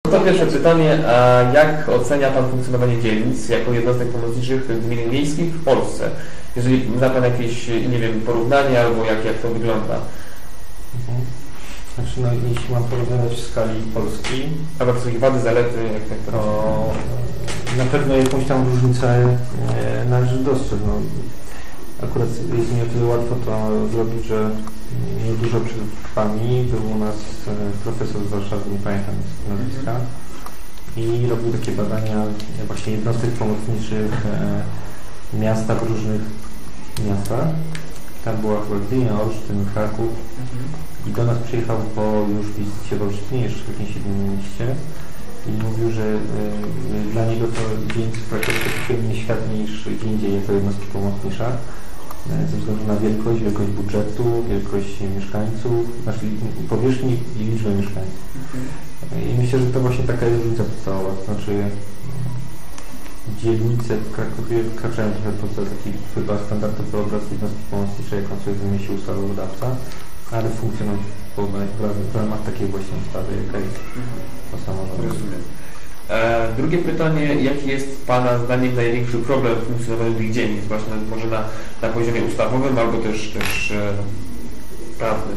To pierwsze pytanie, a jak ocenia Pan funkcjonowanie dzielnic jako jednostek pomocniczych gmin miejskich w Polsce? Jeżeli zna Pan jakieś, nie wiem, porównanie albo jak to wygląda? Znaczy, no, jeśli mam porównywać w skali Polski, albo jakieś wady, zalety, jak to na pewno jakąś tam różnicę należy dostrzec. No, akurat jest mi o tyle łatwo to zrobić, że niedużo przed Wami był u nas profesor z Warszawy, nie pamiętam nazwiska, i robił takie badania właśnie jednostek pomocniczych miasta w różnych miastach. Tam była chyba Gdynia, Olsztyn, Kraków i do nas przyjechał po już wizycie w Olsztynie, jeszcze w jakimś innym mieście i mówił, że dla niego to dzielnice w Krakowie troszkę mniej świat niż gdzie indziej jako jednostka pomocnicza ze względu na wielkość budżetu, wielkość mieszkańców, znaczy powierzchni i liczbę mieszkańców. I myślę, że to właśnie taka jest różnica podstawowa, to znaczy dzielnice w Krakowie wkraczają trochę poza taki chyba standardowy obraz jednostki pomocniczej, jaką sobie wymyślił ustawodawca, ale funkcjonują w ramach takiej właśnie ustawy, jaka jest to samorządu. Drugie pytanie, jaki jest Pana zdaniem największy problem w funkcjonowaniu tych dzielnic, właśnie może na poziomie ustawowym albo też prawnym?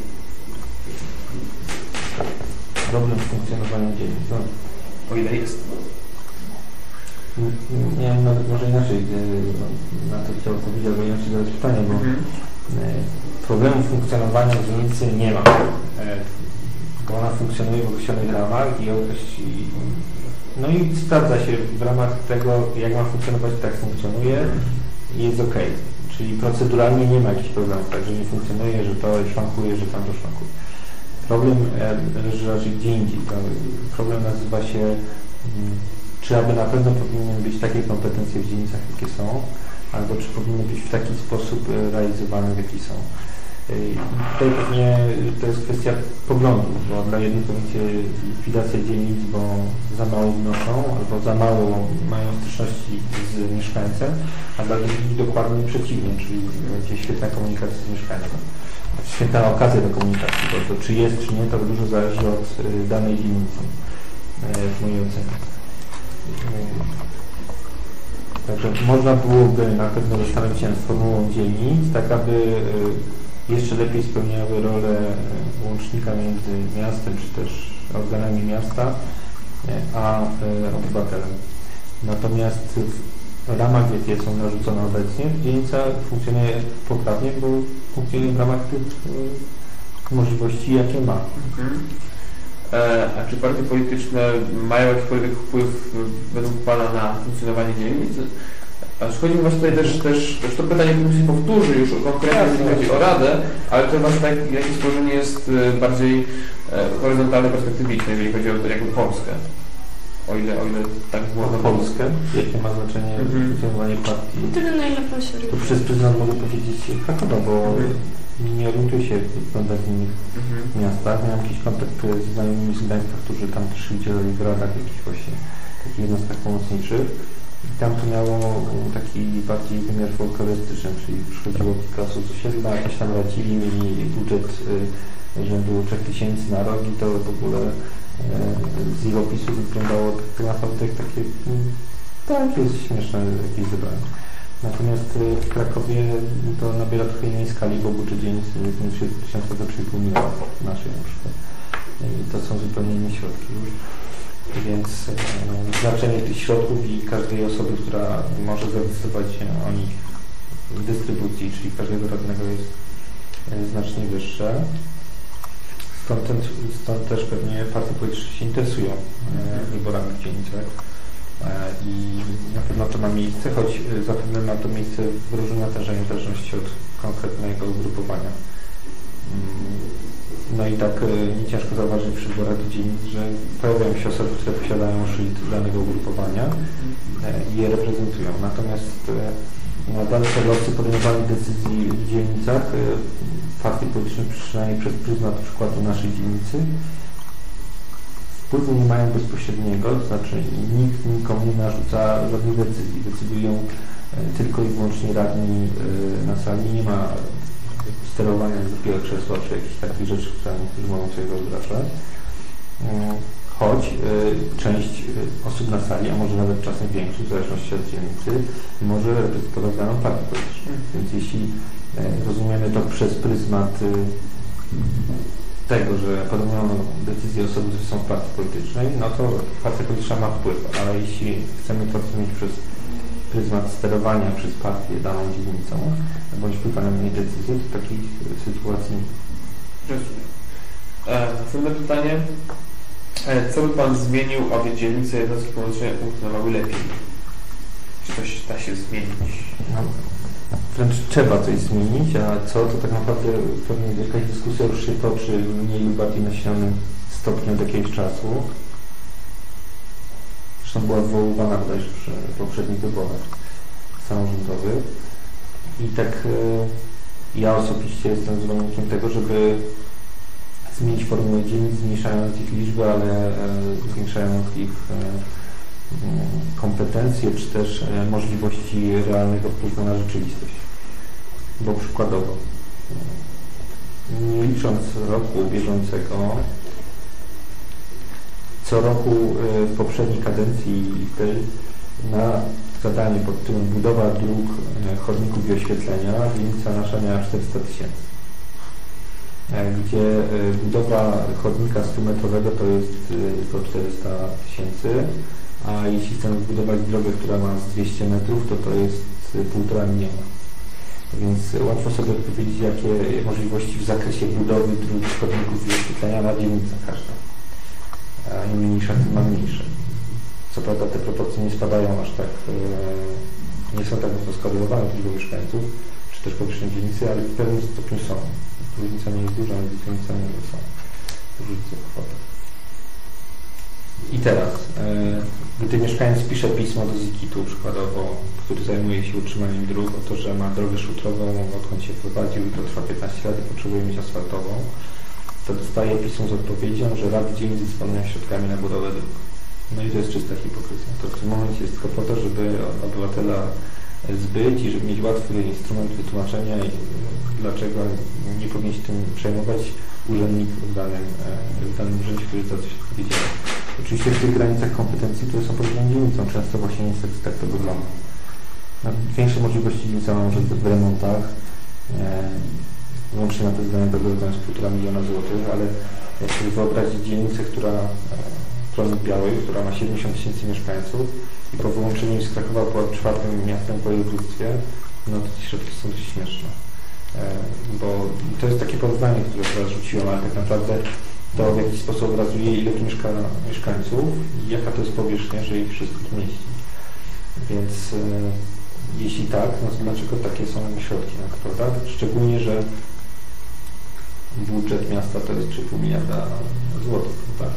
Problem w funkcjonowaniu dzielnic. No. O ile jest? Nie wiem, nawet może inaczej na to chciał odpowiedzieć, albo inaczej zadać pytanie, bo problemu funkcjonowania dzielnicy nie ma. Bo ona funkcjonuje w określonych ramach i sprawdza się w ramach tego, jak ma funkcjonować, tak funkcjonuje i jest ok. Czyli proceduralnie nie ma jakichś problemów, tak, że nie funkcjonuje, że to szwankuje, że tam to szwankuje. Problem leży raczej gdzie indziej. Problem nazywa się czy aby na pewno powinny być takie kompetencje w dzielnicach, jakie są, albo czy powinny być w taki sposób realizowane, w jaki są. I tutaj pewnie to jest kwestia poglądu, bo dla jednych to będzie likwidacja dzielnic, bo za mało wnoszą, albo za mało mają styczności z mieszkańcem, a dla drugich dokładnie przeciwnie, czyli będzie świetna komunikacja z mieszkańcem. Świetna okazja do komunikacji, bo to czy jest, czy nie, to dużo zależy od danej dzielnicy, w mojej ocenie. Także można byłoby na pewno zastanowić się nad formułą dzielnic, tak aby jeszcze lepiej spełniały rolę łącznika między miastem, czy też organami miasta, a obywatelem. Natomiast w ramach, jakie są narzucone obecnie, dzielnica funkcjonuje poprawnie, bo funkcjonuje w ramach tych możliwości, jakie ma. A czy partie polityczne mają jakikolwiek wpływ według Pana na funkcjonowanie dzielnic? Aż chodzi mi właśnie tutaj też to pytanie się powtórzy już konkretnie, jeśli chodzi o Radę, ale to właśnie jakie stworzenie jest bardziej horyzontalne, perspektywiczne, jeżeli chodzi o jakby Polskę. O ile tak można Polskę? Jakie ma znaczenie funkcjonowanie partii? Tyle na ile pan się to przez pryzmat mogę powiedzieć Krakowa, bo nie orientuję się w innych miastach. Miałem jakiś kontakt z znajomymi z Gdańska, którzy tam też udzielali w radach jakichś właśnie takich jednostkach pomocniczych. I tam to miało taki bardziej wymiar folklorystyczny, czyli przychodziło kilka osób z osiedla, jakieś tam radzili, mieli budżet rzędu 3000 na rok i to w ogóle z ich opisu wyglądało tak naprawdę takie, tak, jest śmieszne jakieś zebranie. Natomiast w Krakowie to nabiera trochę innej skali, bo budżet dzielnicy jest między 3000 do 3,5 miliona naszej na przykład. I to są zupełnie inne środki już. Więc znaczenie tych środków i każdej osoby, która może zadecydować o nich w dystrybucji, czyli każdego radnego jest znacznie wyższe. Stąd też pewnie partie polityczne się interesują wyborami w dzielnicach i na pewno to ma miejsce, choć zapewne ma to miejsce w różnym natężeniu w zależności od konkretnego ugrupowania. No i tak nie ciężko zauważyć przy wyborach do dzielnic, że pojawiają się osoby, które posiadają szyld danego ugrupowania i je reprezentują. Natomiast na dalsze losy podejmowania decyzji w dzielnicach partie polityczne, przynajmniej przez pryzmat przykładu naszej dzielnicy, wpływu nie mają bezpośredniego, to znaczy nikt nikomu nie narzuca żadnych decyzji. Decydują tylko i wyłącznie radni na sali. Nie ma sterowania z drugiego krzesła, czy jakichś takich rzeczy, które niektórzy mogą sobie wyobrażać. choć część osób na sali, a może nawet czasem większość, w zależności od dzielnicy, może reprezentować daną partię polityczną. Więc jeśli rozumiemy to przez pryzmat tego, że podejmujemy decyzje osoby, które są w partii politycznej, no to partia polityczna ma wpływ, ale jeśli chcemy to rozumieć przez pryzmat sterowania przez partię daną dzielnicą, bądź wpływania na jej decyzje, to takich sytuacji nie. Rozumiem. Następne pytanie. Co by Pan zmienił, aby dzielnice jednostki polityczne funkcjonowały lepiej? Czy coś da się zmienić? No, wręcz trzeba coś zmienić, a co, to tak naprawdę pewnie jakaś dyskusja już się toczy mniej lub bardziej nasilionym stopniu od jakiegoś czasu. Zresztą była wywoływana bodajże przy poprzednich wyborach samorządowych. I tak ja osobiście jestem zwolennikiem tego, żeby zmienić formułę dzielnic, zmniejszając ich liczbę, ale zwiększając ich kompetencje, czy też możliwości realnego wpływu na rzeczywistość. Bo przykładowo, nie licząc roku bieżącego, co roku w poprzedniej kadencji i tej na zadanie pod tytułem budowa dróg, chodników i oświetlenia dzielnica nasza miała 400 000. Gdzie budowa chodnika 100-metrowego to jest tylko 400 000, a jeśli chcemy zbudować drogę, która ma 200 metrów, to jest 1,5 miliona. Więc łatwo sobie odpowiedzieć, jakie możliwości w zakresie budowy dróg, chodników i oświetlenia ma dzielnica każda. Im mniejsza, tym ma mniejsze. Co prawda te proporcje nie spadają aż tak, nie są tak mocno skorelowane do liczby mieszkańców, czy też powierzchni dzielnicy, ale w pewnym stopniu są. Różnica nie jest duża, ale różnica nie są. Różnice w kwotach. I teraz, gdy mieszkaniec pisze pismo do ZIKIT-u przykładowo, który zajmuje się utrzymaniem dróg, o to, że ma drogę szutrową, odkąd się wprowadził i to trwa 15 lat i potrzebuje mieć asfaltową, to dostaje pismo z odpowiedzią, że rady dzielnic dysponują środkami na budowę dróg. No i to jest czysta hipokryzja. To w tym momencie jest tylko po to, żeby obywatela zbyć i żeby mieć łatwy instrument wytłumaczenia, dlaczego nie powinien się tym przejmować urzędnik w danym urzędzie, który za coś odpowiedzialny. Oczywiście w tych granicach kompetencji, które są poza dzielnicą, często właśnie niestety tak to wygląda. Większe możliwości dzielnica ma może w remontach, łącznie na te zdania to jest 1,5 miliona złotych, ale jak sobie wyobrazić dzielnicę, która Kronik Białej, która ma 70 000 mieszkańców i po wyłączeniu z Krakowa była 4. miastem w województwie, no to te środki są dość śmieszne. Bo to jest takie porównanie, które teraz rzuciłem, ale tak naprawdę to w jakiś sposób obrazuje, ile tu mieszka mieszkańców i jaka to jest powierzchnia, że ich wszystkich mieści. Więc jeśli tak, no to dlaczego takie są środki na to, prawda? Szczególnie, że budżet miasta to jest 3,5 miliarda złotych, prawda?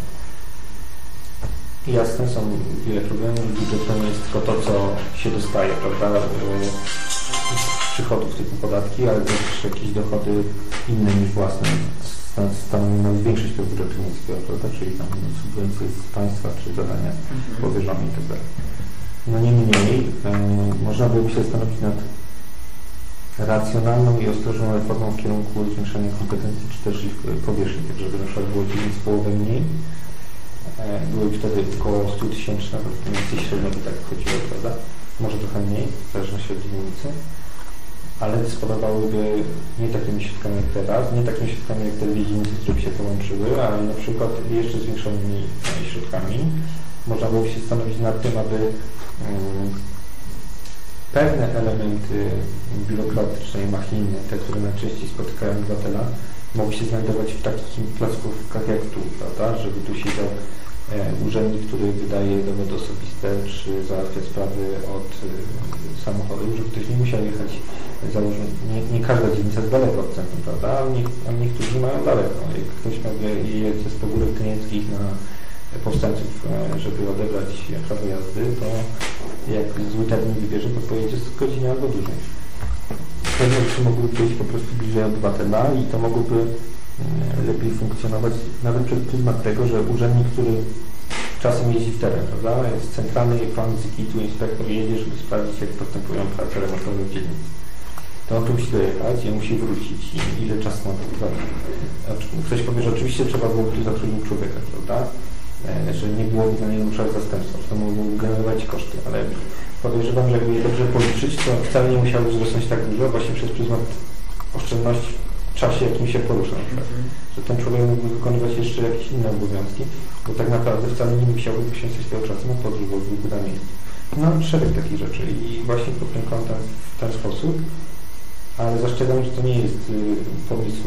Jasne, są wiele problemów, budżet to nie jest tylko to, co się dostaje, prawda, z przychodów typu podatki, ale też jakieś dochody inne niż własne stanowią nawet większość tego budżetu miejskiego, prawda, czyli tam subwencje z państwa, czy zadania powierzone itd. No niemniej, można byłoby się zastanowić nad racjonalną i ostrożną reformą w kierunku zwiększania kompetencji, czy też ich powierzchni, tak żeby na przykład było dzielnic połowę mniej. Były wtedy około 100 000, nawet mniej więcej średnio by tak chodziło, prawda? Może trochę mniej, w zależności od dzielnicy, ale dysponowałyby nie takimi środkami jak teraz, nie takimi środkami jak te dwie dzielnice, które by się połączyły, ale na przykład jeszcze zwiększonymi środkami. Można byłoby się zastanowić nad tym, aby pewne elementy biurokratyczne i machinne, te, które najczęściej spotykają obywatela, mogły się znajdować w takich placówkach jak tu, prawda, żeby tu siedział urzędnik, który wydaje dowody osobiste, czy załatwia sprawy od samochodu, żeby ktoś nie musiał jechać, nie każda dzielnica jest daleko od centrum, prawda, a niektórzy mają daleko. Jak ktoś jedzie z pogórek tynieckich na Powstańców, żeby odebrać prawo jazdy, to jak zły termin wybierze, to pojedzie z godziny albo dłużej. Pewne rzeczy mogłyby być po prostu bliżej obywatela i to mogłoby lepiej funkcjonować nawet przez pryzmat tego, że urzędnik, który czasem jeździ w teren, prawda, jest centralny plan ZIKIT-u, inspektor jedzie, żeby sprawdzić, jak postępują prace remontowe w dzielnicy. To on tu musi dojechać i musi wrócić i ile czasu ma to trwać. Ktoś powie, że oczywiście trzeba byłoby tu zatrudnić człowieka, prawda, że nie byłoby dla niego muszać zastępstwa, że to mogłoby generować koszty, ale podejrzewam, że jakby je dobrze policzyć, to wcale nie musiało wzrosnąć tak dużo, właśnie przez pryzmat oszczędności w czasie, jakim się porusza. Że ten człowiek mógłby wykonywać jeszcze jakieś inne obowiązki, bo tak naprawdę wcale nie musiałby poświęcać tego czasu na podróż, bo byłby na miejscu. No, szereg takich rzeczy i właśnie pod tym kątem w ten sposób, ale zastrzegam, że to nie jest pomysł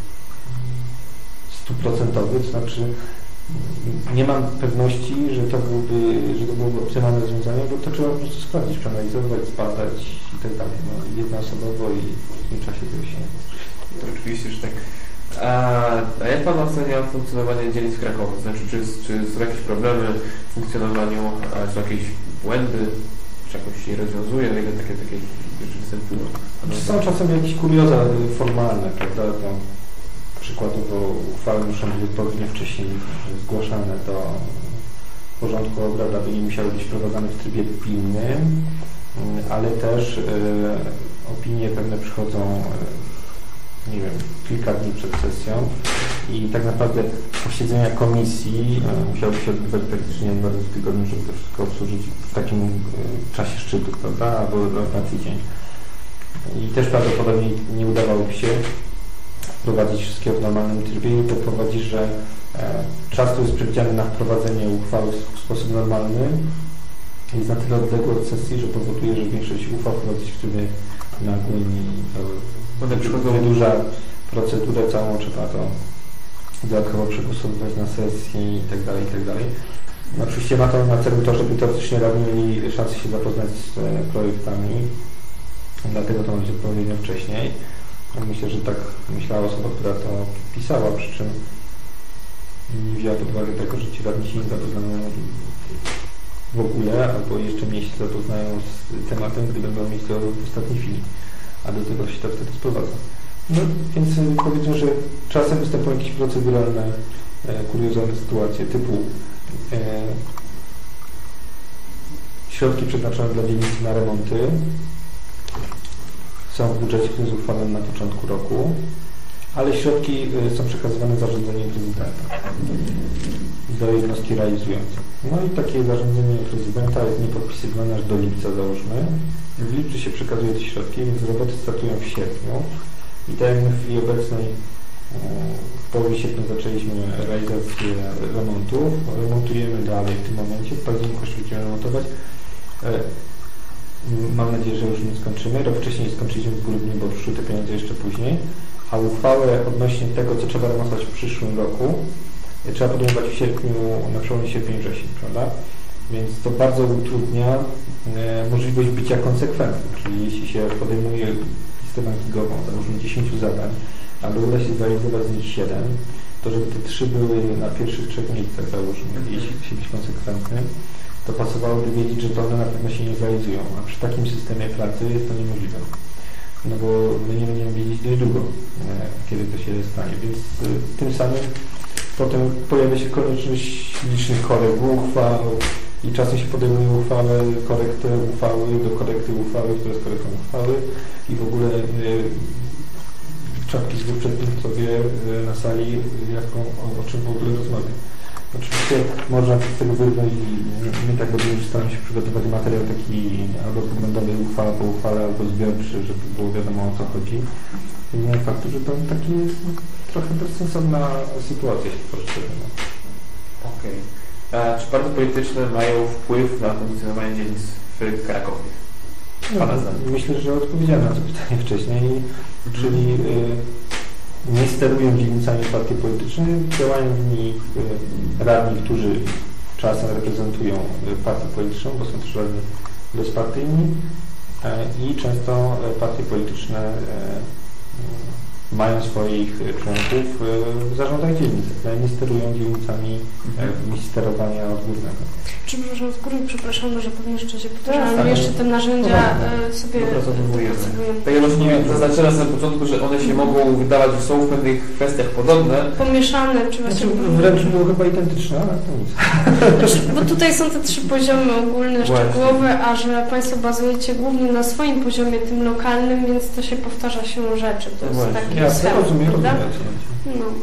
100%, to znaczy nie mam pewności, że to byłoby optymalne rozwiązanie, bo to trzeba po prostu sprawdzić, przeanalizować, zbadać i tak dalej. No, jednoosobowo i w krótkim czasie to się nie da. Oczywiście, że tak. A jak Pan ocenia funkcjonowanie dzielnic w Krakowie? Znaczy, czy są jakieś problemy w funkcjonowaniu, są jakieś błędy, czy jakoś się rozwiązuje, o ile takie rzeczy występują? Są czasem jakieś kurioza formalne, prawda? To przykładowo uchwały muszą być odpowiednio wcześniej zgłaszane do porządku obrad, aby nie musiały być wprowadzane w trybie pilnym, ale też opinie pewne przychodzą, nie wiem, kilka dni przed sesją i tak naprawdę posiedzenia komisji musiały się odbywać praktycznie 2 razy w tygodniu, żeby to wszystko obsłużyć w takim czasie szczytu, prawda, albo na tydzień. I też prawdopodobnie nie udawałoby się wprowadzić wszystkiego w normalnym trybie i to prowadzi, że czas, który jest przewidziany na wprowadzenie uchwały w sposób normalny jest na tyle odległy od sesji, że powoduje, że większość uchwał prowadzić w trybie nagłym i to wydłuża procedurę całą, trzeba to dodatkowo przegłosowywać na sesji i tak dalej, i tak dalej. No, oczywiście ma to na celu to, żeby teoretycznie radni mieli szansę się zapoznać z projektami, dlatego to ma być odpowiednio wcześniej. Myślę, że tak myślała osoba, która to pisała, przy czym nie wzięła pod uwagę tego, że ci radni się nie zapoznają w ogóle, albo jeszcze mniej się zapoznają z tematem, gdy będą mieć to w ostatniej chwili, a do tego się to wtedy sprowadza. No, więc powiedzmy, że czasem występują jakieś proceduralne, kuriozalne sytuacje typu środki przeznaczone dla dzielnicy na remonty są w budżecie, który jest uchwalony na początku roku, ale środki są przekazywane zarządzeniem prezydenta do jednostki realizującej. No i takie zarządzenie prezydenta jest niepodpisywane aż do lipca, załóżmy. W lipcu się przekazuje te środki, więc roboty startują w sierpniu i tak jak my w chwili obecnej w połowie sierpnia zaczęliśmy realizację remontów, remontujemy dalej w tym momencie, w październiku będziemy remontować. Mam nadzieję, że już nie skończymy. Rok wcześniej skończyliśmy w grudniu, bo przyszły te pieniądze jeszcze później. A uchwałę odnośnie tego, co trzeba remontować w przyszłym roku, trzeba podejmować w sierpniu, na przełomie sierpień-wrzesień, prawda? Więc to bardzo utrudnia możliwość bycia konsekwentnym. Czyli jeśli się podejmuje listę bankingową, załóżmy 10 zadań, ale uda się zrealizować z nich 7, to żeby te 3 były na pierwszych 3 miejscach, załóżmy, jeśli chce się być konsekwentnym, to pasowałoby wiedzieć, że to one na pewno się nie zrealizują, a przy takim systemie pracy jest to niemożliwe. No bo my nie będziemy wiedzieć dość długo, kiedy to się stanie, więc tym samym potem pojawia się konieczność licznych korekt uchwał i czasem się podejmuje korektę uchwały do korekty uchwały, która jest korektą uchwały i w ogóle czapki z dwóch przedmiotowie na sali, o czym w ogóle rozmawiam. Oczywiście można z tego wybrnąć i my tak robimy, że staramy się przygotować materiał taki albo poglądowy uchwała po uchwale, albo zbiorczy, żeby było wiadomo o co chodzi. Nie faktu, że to taki trochę bezsensowna sytuacja się tworzy. Okej. Czy partie polityczne mają wpływ na funkcjonowanie dzielnic w Krakowie? Myślę, że odpowiedziałem na to pytanie wcześniej, czyli nie sterują dzielnicami partii polityczne, działają w nich radni, którzy czasem reprezentują partię polityczną, bo są też radni bezpartyjni i często partie polityczne mają swoich członków w zarządach dzielnic, ale nie sterują dzielnicami sterowania odgórnego. Przepraszam, z góry przepraszam, że pewnie jeszcze się powtarzam. Jeszcze te narzędzia sobie dopracowujemy. Tak jak właśnie zaznaczyłem na początku, że one się mogą wydawać, że są w pewnych kwestiach podobne. Pomieszane, czy właśnie... Wręcz było chyba identyczne, ale to nic. Bo tutaj są te 3 poziomy ogólne, szczegółowe, a że Państwo bazujecie głównie na swoim poziomie, tym lokalnym, więc to się powtarza się rzeczy. To jest taki ja rozumiem, prawda? No.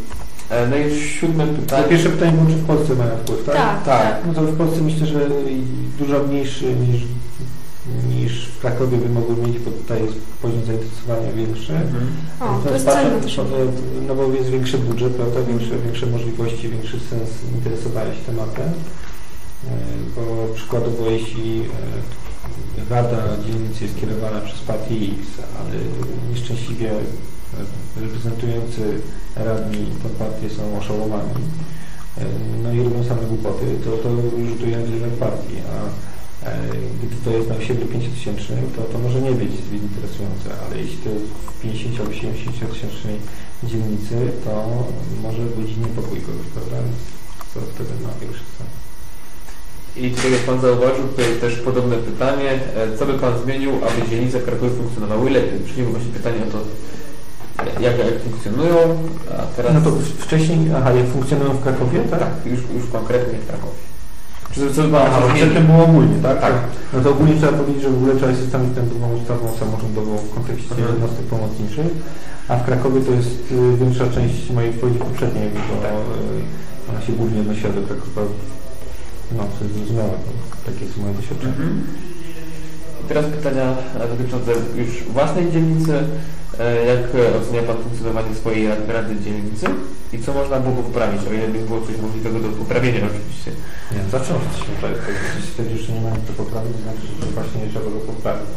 No i 7 pytanie. Pierwsze pytanie było, czy w Polsce mają wpływ, tak? Tak. No to w Polsce myślę, że dużo mniejszy niż w Krakowie by mogły mieć, bo tutaj jest poziom zainteresowania większy. To jest cenne też. No bo jest większy budżet, prawda? Większe możliwości, większy sens interesowania się tematem. Bo przykładowo jeśli Rada Dzielnicy jest kierowana przez partię X, ale nieszczęśliwie reprezentujący radni tę partię są oszołomani, no i robią same głupoty, to rzutuje na wizerunek partii, a gdy to jest na osiedlu 5000, to może nie być zbyt interesujące, ale jeśli to jest w 50 albo 70 tysięcznej dzielnicy, to może budzić niepokój kogoś, prawda? Co wtedy ma większy sens. I tutaj jak Pan zauważył, tutaj też podobne pytanie, co by Pan zmienił, aby dzielnice w Krakowie funkcjonowały lepiej? Przyjmijmy właśnie pytanie o to, jak funkcjonują, a teraz... No to wcześniej, jak funkcjonują w Krakowie, tak? Tak, już konkretnie w Krakowie. Przedtem było ogólnie, tak? Tak. No to ogólnie trzeba powiedzieć, że w ogóle trzeba się zastanowić tę drugą ustawą samorządową w kontekście jednostek pomocniczych, a w Krakowie to jest większa część mojej wypowiedzi poprzedniej, bo ona się głównie odnosiła do Krakowa. No, to jest zrozumiałe, takie jest moje doświadczenie. I teraz pytania dotyczące już własnej dzielnicy. Jak ocenia Pan funkcjonowanie swojej Rady Dzielnicy i co można było poprawić, o ile by było coś możliwego do poprawienia oczywiście? Nie, zawsze jesteśmy poprawić. Jeśli stwierdzisz, że nie mamy co poprawić, to znaczy, że właśnie nie trzeba go poprawić.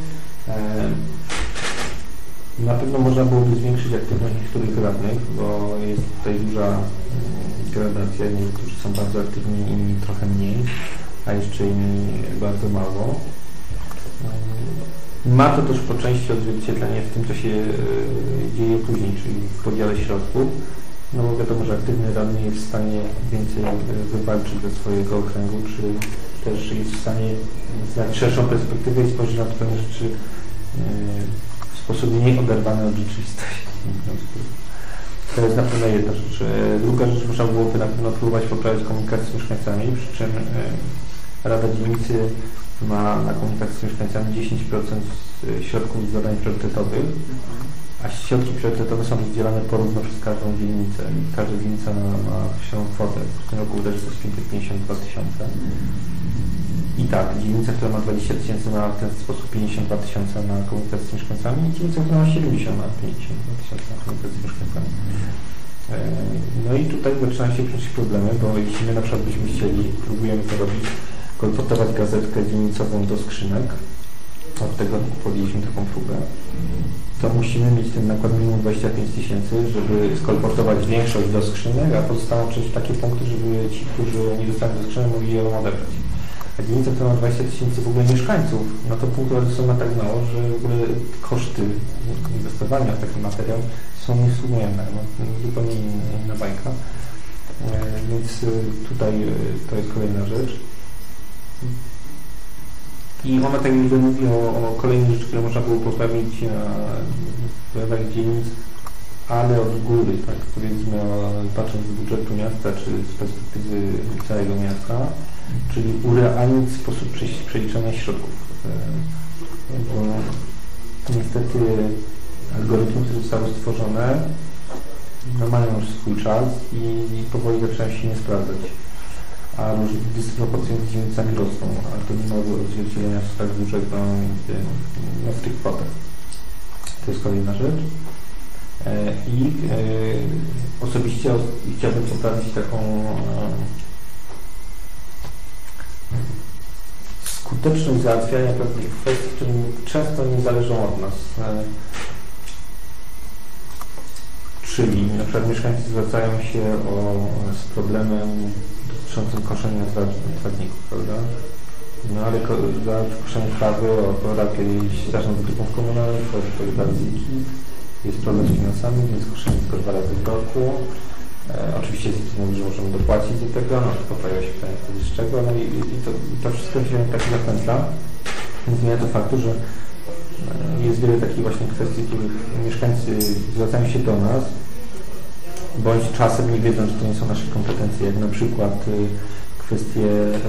Na pewno można byłoby zwiększyć aktywność niektórych radnych, bo jest tutaj duża gradacja. Niektórzy są bardzo aktywni, inni trochę mniej, a jeszcze inni bardzo mało. Ma to też po części odzwierciedlenie w tym, co się dzieje później, czyli w podziale środków. No bo wiadomo, że aktywny radny jest w stanie więcej wywalczyć ze swojego okręgu, czy też jest w stanie znać szerszą perspektywę i spojrzeć na pewne rzeczy w sposób mniej oderwany od rzeczywistości. To jest na pewno jedna rzecz. Druga rzecz, można byłoby na pewno próbować poprawić komunikację z mieszkańcami, przy czym Rada Dzielnicy ma na komunikację z mieszkańcami 10% środków z zadań priorytetowych, a środki priorytetowe są rozdzielane porówno przez każdą dzielnicę. Każda dzielnica ma określoną kwotę. W tym roku uderzy to jest 552 000. I tak, dzielnica, która ma 20 000 ma w ten sposób 52 000 na komunikację z mieszkańcami i dzielnica, która ma 70 ma 52 000 na komunikację z mieszkańcami. No i tutaj zaczynają się przecież problemy, bo jeśli my na przykład byśmy chcieli, próbujemy to robić, kolportować gazetkę dzielnicową do skrzynek, od tego podjęliśmy taką próbę, to musimy mieć ten nakład minimum 25 000, żeby skolportować większość do skrzynek, a pozostałą część takie punkty, żeby ci, którzy nie dostaną do skrzynek, mogli ją odebrać. A dzielnica, która ma 20 000 w ogóle mieszkańców, no to punktów są na tak mało, że w ogóle koszty inwestowania w taki materiał są niewspółmierne. No, zupełnie inna bajka. Więc tutaj to jest kolejna rzecz. I ona tak jakby mówi o kolejnej rzeczy, które można było poprawić w radach dzielnic, ale od góry, tak powiedzmy, patrząc z budżetu miasta, czy z perspektywy całego miasta, czyli urealnić sposób przeliczania środków. Bo niestety algorytmy, które zostały stworzone, no mają już swój czas i powoli zaczynają się nie sprawdzać. A dysproporcje między dzielnicami rosną, a to nie ma odzwierciedlenia tak dużego w tych kwotach. To jest kolejna rzecz. I osobiście chciałbym poprawić taką skuteczność załatwiania pewnych kwestii, które często nie zależą od nas. Czyli na przykład mieszkańcy zwracają się z problemem dotyczącym koszenia trawników, prawda? No ale za koszenie trawy, o jakiejś zarząd wytycznych komunalnych, to jest problem z finansami, więc koszenie tylko 2 razy w roku. Oczywiście mówi, że możemy dopłacić do tego, no to pojawia się pytanie wtedy z czego, no i to wszystko się tak zapętla. Nie zmienia to faktu, że jest wiele takich właśnie kwestii, w których mieszkańcy zwracają się do nas, bądź czasem nie wiedzą, że to nie są nasze kompetencje, jak na przykład kwestie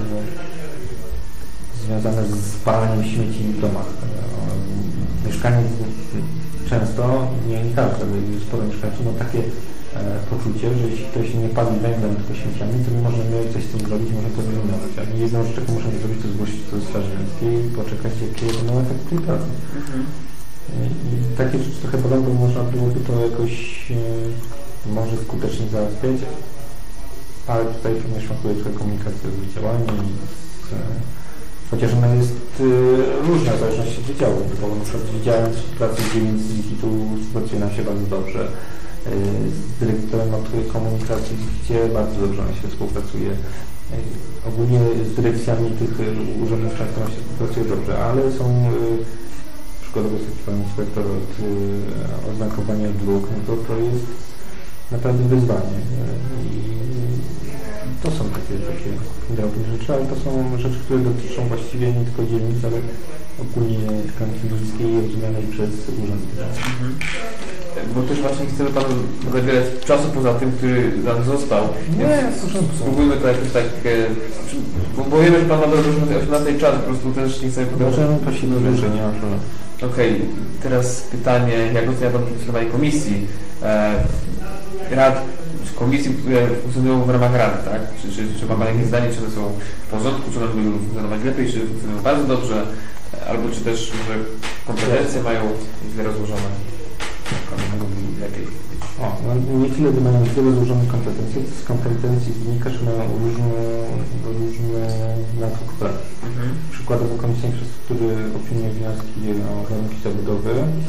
związane z spalaniem śmieci w domach. Mieszkaniec często, nie każdy, ale sporo mieszkańców, no takie poczucie, że jeśli ktoś nie pali węglem, tylko śmieciami, to my możemy coś z tym zrobić, możemy to wyeliminować. A my jedną rzecz, jaką możemy zrobić, to zgłosić to do Straży Miejskiej i poczekać, jakie będą efekty tej pracy. I takie rzeczy trochę podobno, bo można byłoby to jakoś może skutecznie załatwiać, ale tutaj również szwankuje trochę komunikacja z wydziałami, chociaż ona jest różna w zależności od wydziału, bo na przykład z wydziałem współpracy z dzielnic z Wikitu współpracuje nam się bardzo dobrze. Z dyrektorem od komunikacji w Wikicie bardzo dobrze nam się współpracuje. Ogólnie z dyrekcjami tych urzędów często nam się współpracuje dobrze, ale są przykładowo jest taki pan inspektor od oznakowania dróg, no to jest naprawdę wyzwanie. I to są takie drobne rzeczy, ale to są rzeczy, które dotyczą właściwie nie tylko dzielnic, ale ogólnie tkanki ludzkiej rozumianej przez urząd. Bo też właśnie chcemy Panu zabierać czasu poza tym, który nam został. Nie, spróbujmy to jakoś tak, bo wiemy, że Pan ma do 18 czas, po prostu też nie chcemy potem... Możemy prosić dłużej, nie ma problemu. Okej, teraz pytanie, jak ocenia Pan funkcjonowanie komisji? Rad, komisji, które funkcjonują w ramach rad, tak? Czy ma Pan jakieś zdanie, czy one są w porządku, czy one mogą funkcjonować lepiej, czy funkcjonują bardzo dobrze, albo czy też może kompetencje mają źle rozłożone? Lepiej. Nie tyle, że mają źle rozłożone kompetencje, to z kompetencji wynika, że mają różne nauk prac. Przykładowo Komisja Infrastruktury opiniuje wnioski o warunki zabudowy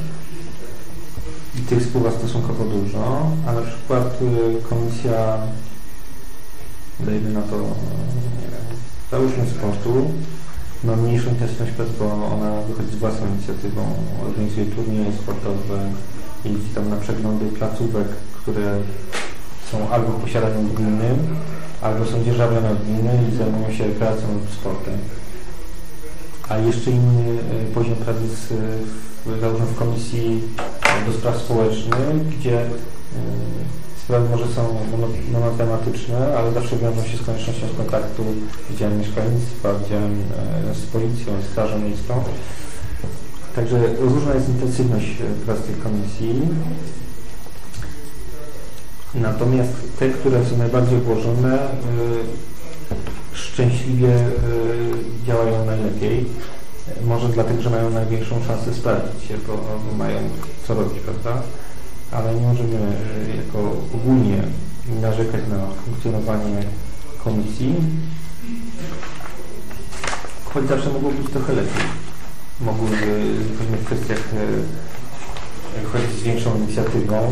i tych spływa stosunkowo dużo, a na przykład Komisja, dajmy na to, nie wiem, załóżmy sportu, ma mniejszą intensywność pracy, bo ona wychodzi z własną inicjatywą, organizuje turnieje sportowe, jeździ tam na przeglądy placówek, które są albo w posiadaniu gminy, albo są dzierżawione od gminy i zajmują się rekreacją lub sportem. A jeszcze inny poziom pracy jest w Komisji do Spraw Społecznych, gdzie sprawy może są monotematyczne, ale zawsze wiążą się z koniecznością kontaktu z Wydziałem Mieszkalnictwa, z Policją, z Strażą Miejską. Także różna jest intensywność prac tej komisji. Natomiast te, które są najbardziej włożone, szczęśliwie działają najlepiej. Może dlatego, że mają największą szansę sprawdzić się, bo mają co robić, prawda? Ale nie możemy jako ogólnie narzekać na funkcjonowanie komisji, choć zawsze mogło być trochę lepiej. Mogłyby w kwestiach chodzić z większą inicjatywą,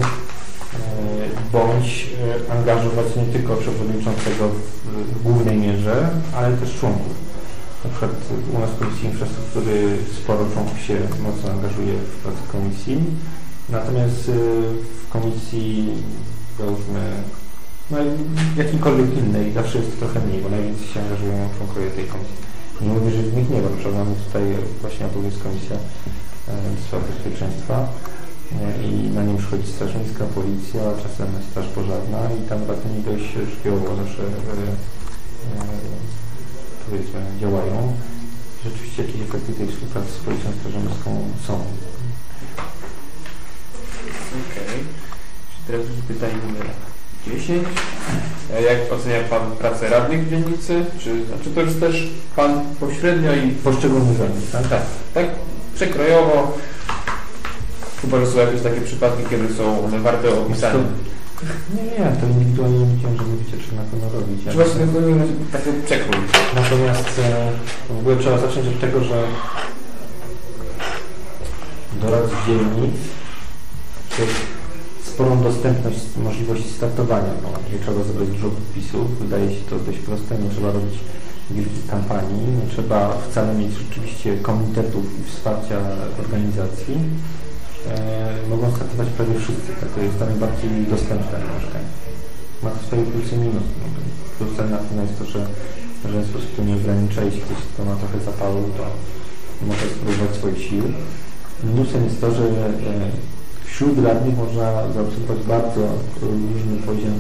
bądź angażować nie tylko przewodniczącego w głównej mierze, ale też członków. Na przykład u nas w Komisji Infrastruktury sporo członków się mocno angażuje w pracę komisji, natomiast w komisji, załóżmy, no jakiejkolwiek innej zawsze jest trochę mniej, bo najwięcej się angażują członkowie tej komisji. Nie mówię, że w nich nie ma, na przykład mamy tutaj właśnie jest Komisja do Spraw Bezpieczeństwa i na nim przychodzi Straż Miejska, Policja, czasem Straż Pożarna i tam ratowni dość żywiołowo zawsze powiedzmy działają. Rzeczywiście jakieś efekty tej współpracy z Policją Strażą Miejską są. Okej. Teraz już pytanie numer 10. Jak ocenia Pan pracę radnych w dzielnicy? Czy to jest też Pan pośrednio i... Poszczególnych radnych, tak? Tak, przekrojowo. Chyba, że są jakieś takie przypadki, kiedy są one warte opisania. Nie, to indywidualnie nie widziałem, że nie wiecie, czy na pewno robić. Czy właśnie taki przekrój. Natomiast w ogóle trzeba zacząć od tego, że do rad dzielnic sporą dostępność możliwości startowania, bo nie trzeba zebrać dużo podpisów, wydaje się to dość proste, nie trzeba robić wielkich kampanii, nie trzeba wcale mieć rzeczywiście komitetów i wsparcia organizacji. Mogą startować prawie wszyscy, tak to jest najbardziej dostępne mieszkanie. Ma to swoje plusy i minusy. Plusem na pewno jest to, że w żaden sposób to nie ogranicza, jeśli ktoś to ma trochę zapału, to może spróbować swoich sił. Minusem jest to, że wśród radnych można zaobserwować bardzo różny poziom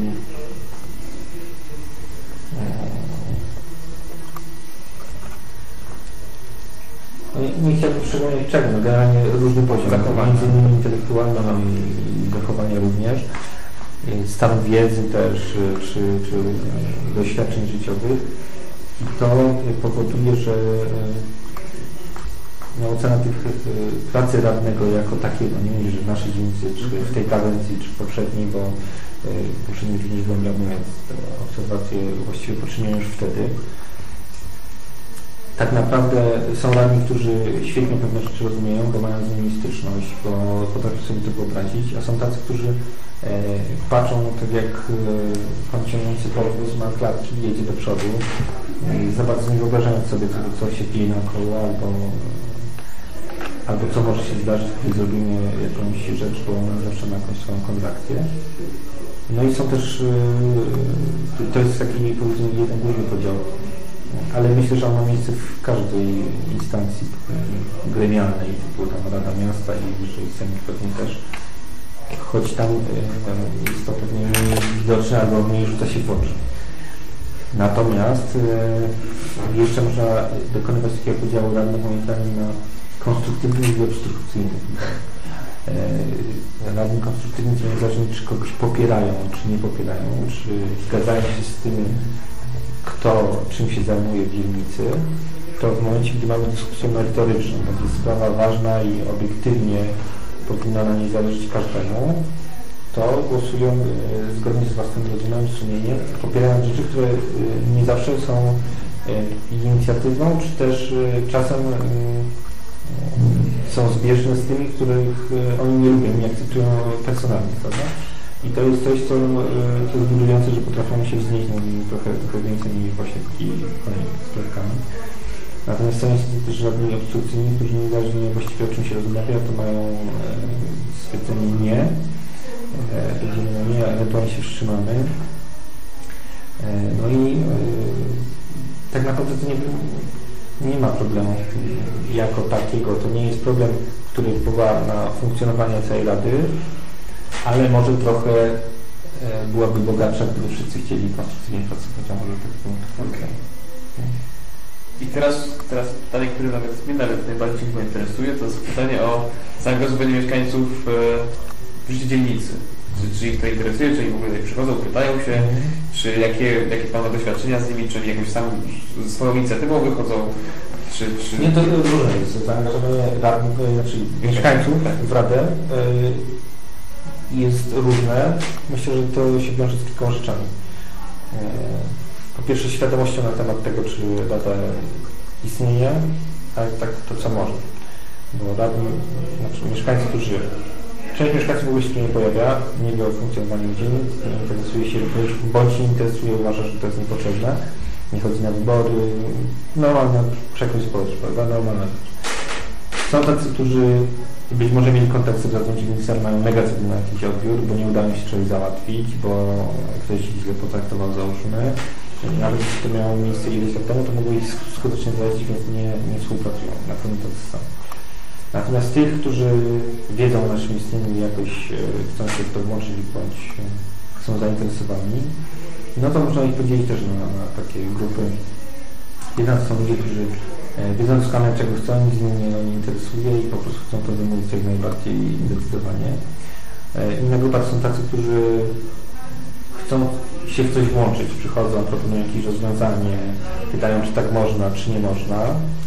nie chciałbym szczególnie czego, generalnie różny poziom, między innymi intelektualny i zachowania również. stan wiedzy też, czy doświadczeń życiowych. I to powoduje, że ocena tych pracy radnego jako takiego, nie wiem, że w naszej dzielnicy, czy w tej kadencji, czy w poprzedniej, bo poprzedniej nie byłem jawny, więc obserwacje właściwie poczyniłem już wtedy. Tak naprawdę są radni, którzy świetnie pewne rzeczy rozumieją, bo mają z nimi styczność, bo potrafią sobie to wyobrazić, a są tacy, którzy patrzą tak jak pan ciągnący powóz ma klatki, jedzie do przodu, za bardzo nie wyobrażając sobie tego, co się dzieje naokoło, albo co może się zdarzyć, gdy zrobimy jakąś rzecz, bo ona zawsze ma jakąś swoją kontrakcję. No i są też, to jest taki, powiedzmy, jeden główny podział, ale myślę, że on ma miejsce w każdej instancji gremialnej, typu tam Rada Miasta i wyżej sejmik pewnie też, choć tam jest to pewnie mniej widoczne albo mniej rzuca się w oczy. Natomiast jeszcze można dokonywać takiego podziału radnych moim zdaniem na konstruktywny i obstrukcyjny. Radni konstruktywni to niezależnie, czy kogoś popierają, czy nie popierają, czy zgadzają się z tym, kto czym się zajmuje w dzielnicy, to w momencie, gdy mamy dyskusję merytoryczną, bo to jest sprawa ważna i obiektywnie powinna na niej zależeć każdemu, to głosują zgodnie z własnym rozumem, sumieniem, popierając rzeczy, które nie zawsze są inicjatywą, czy też czasem są zbieżne z tymi, których oni nie lubią, nie akceptują personalnie, prawda? I to jest coś, co jest budujące, że potrafią się wznieść na nim trochę więcej niż właśnie takimi sprawkami. Natomiast są niestety też radni obstrukcyjni, którzy niezależnie właściwie o czym się rozmawia, to mają stwierdzenie nie, ewentualnie się wstrzymamy. No i tak naprawdę to nie ma problemu jako takiego. To nie jest problem, który wpływa na funkcjonowanie całej Rady, ale może trochę byłaby bogatsza, gdyby wszyscy chcieli konstruktywnie pracować, a może tak okay. I teraz pytanie, które mnie najbardziej interesuje, to jest pytanie o zaangażowanie mieszkańców w życie dzielnicy. Czy ich to interesuje, czy oni w ogóle przychodzą, pytają się, czy jakie Pan ma doświadczenia z nimi, czy oni jakoś sam swoją inicjatywą wychodzą, czy... Nie, to różne jest. Zaangażowanie radnych, znaczy mieszkańców w Radę jest różne. Myślę, że to się wiąże z kilkoma rzeczami. Po pierwsze świadomością na temat tego, czy Rada istnieje, ale tak to co może. Bo radni, znaczy mieszkańcy, część mieszkańców w ogóle się nie pojawia, nie wie o funkcjonowaniu dzielnic, nie interesuje się, bądź się interesuje, uważa, że to jest niepotrzebne, nie chodzi na wybory, normalna przekrój społeczny, prawda, normalna rzecz. Są tacy, którzy być może mieli kontakt z Radą Dzielnicy, ale mają negatywny jakiś odbiór, bo nie udało się czegoś załatwić, bo ktoś ich źle potraktował, załóżmy. Nawet jeśli to miało miejsce ileś lat temu, to mogło ich skutecznie załatwić, więc nie współpracują. Na pewno to jest sam. Natomiast tych, którzy wiedzą o naszym istnieniu i jakoś chcą się w to włączyć bądź są zainteresowani, no to można ich podzielić też na takie grupy. Jedna to są ludzie, którzy wiedzą doskonale, czego chcą, nic z nimi nie interesuje i po prostu chcą to wymówić jak najbardziej zdecydowanie. Inna grupa to są tacy, którzy chcą się w coś włączyć, przychodzą, proponują jakieś rozwiązanie, pytają, czy tak można, czy nie można.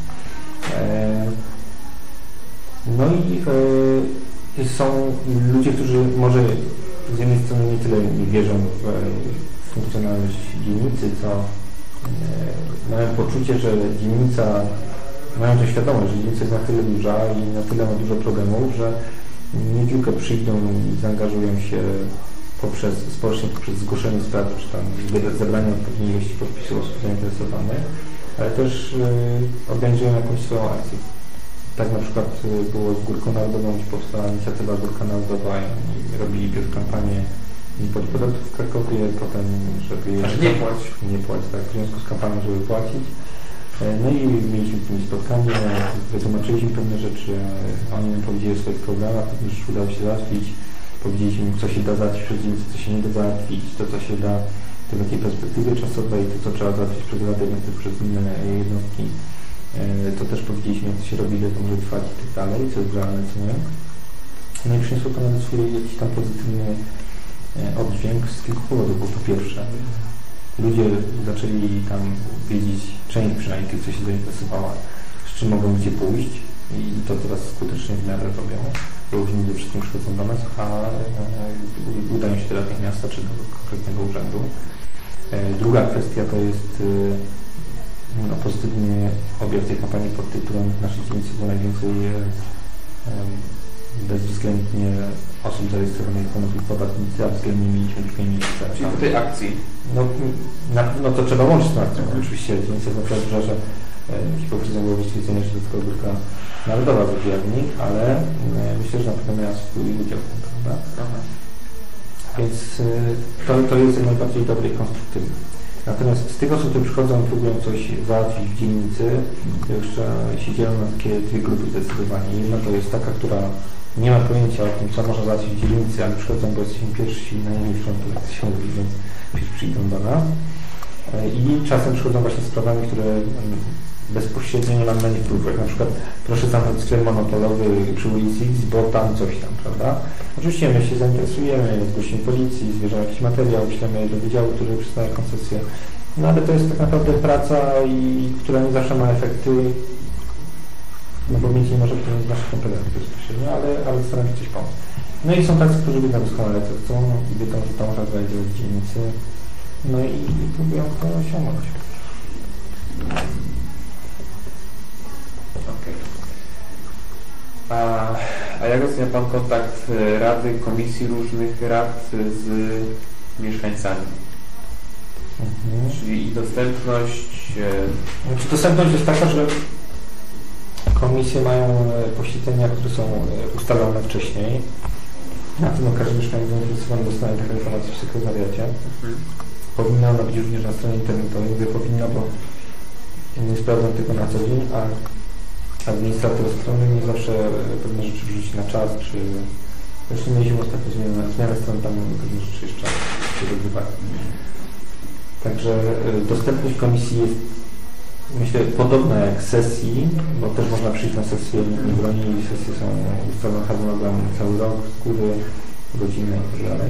No i są ludzie, którzy może z jednej strony nie tyle nie wierzą w funkcjonalność dzielnicy, co mają poczucie, że dzielnica, mają tę świadomość, że dzielnica jest na tyle duża i na tyle ma dużo problemów, że nie tylko przyjdą i zaangażują się społecznie poprzez zgłoszenie sprawy, czy tam zebranie odpowiedniej ilości podpisów osób zainteresowanych, ale też organizują jakąś swoją akcję. Tak na przykład było z Górką Narodową, gdzie powstała inicjatywa Górka Narodowa i robili pierw kampanię nie płacić podatków w Krakowie, potem żeby nie płacić, tak, w związku z kampanią, żeby płacić. No i mieliśmy z nimi spotkanie, wytłumaczyliśmy pewne rzeczy, oni nam powiedzieli o swoich problemach, potem już udało się załatwić, powiedzieliśmy im, co się da załatwić przez dzielnicę, co się nie da załatwić, to co się da w takiej perspektywie czasowej, to co trzeba załatwić przez Radę, przez inne jednostki. To też powiedzieliśmy, jak to się robi, ile to może trwać i tak dalej, co jest realne, co nie. No i przyniosło to nawet swój jakiś tam pozytywny oddźwięk z kilku powodów. Bo po pierwsze, ludzie zaczęli tam wiedzieć, część przynajmniej tych, co się zainteresowała, z czym mogą gdzie pójść i to teraz skutecznie w miarę robią, bo już ludzie wszystkim przychodzą do nas, a udają się do jakiegoś miasta czy do konkretnego urzędu. Druga kwestia to jest pozytywny objaw tej kampanii pod tytułem w naszej dzielnicy było najwięcej bezwzględnie osób zarejestrowanych jako nowi podatnicy, a względnie mieliśmy tylko miejsca. Czyli po tej akcji? No to trzeba łączyć z tą akcją. Oczywiście dzielnica jest naprawdę duża, że hipokryzją było wyświecenie, że to tylko grupka narodowa wyjawni, ale myślę, że na pewno miała swój udział w tym, prawda? Aha. Więc to jest najbardziej dobre i konstruktywne. Natomiast z tych osób, które przychodzą, próbują coś załatwić w dzielnicy, to jeszcze się dzielą na takie dwie grupy zdecydowanie. Jedna to jest taka, która nie ma pojęcia o tym, co można załatwić w dzielnicy, ale przychodzą, bo jesteśmy pierwsi na linii frontu, jak się mówi, więc pierwsi przyjdą do nas. I czasem przychodzą właśnie z sprawami, które bezpośrednio nie mamy na nich wpływu. Na przykład proszę zamknąć sklep monopolowy przy ulicy X, bo tam coś tam, prawda? Oczywiście my się zainteresujemy, zgłosimy policji, zbierzemy jakiś materiał, wyślemy do wydziału, który przyznaje koncesję. No ale to jest tak naprawdę praca, która nie zawsze ma efekty, no bo mieć nie może być z naszych kompetencji bezpośrednio, ale staramy się coś pomóc. No i są tacy, którzy wiedzą doskonale co chcą i wiedzą, że to można zrealizować w dzielnicy, no i próbują to osiągnąć. A jak ocenia Pan kontakt Rady, komisji różnych rad z mieszkańcami? Czyli dostępność... Dostępność jest taka, że komisje mają posiedzenia, które są ustalone wcześniej. Na pewno każdy mieszkaniec zainteresowany dostanie taką informację w sekretariacie. Powinna ona być również na stronie internetowej. Mówię powinna, bo nie sprawdzam tego na co dzień, a administrator strony nie zawsze pewne rzeczy wrzuci na czas, czy... Zresztą mieliśmy ostatnio zmianę stron, tam pewne rzeczy jeszcze się rozbywają. Także dostępność komisji jest, myślę, podobna jak sesji, bo też można przyjść na sesję, nie broni, sesje są ustalone harmonogram cały rok, z góry, godziny i tak dalej.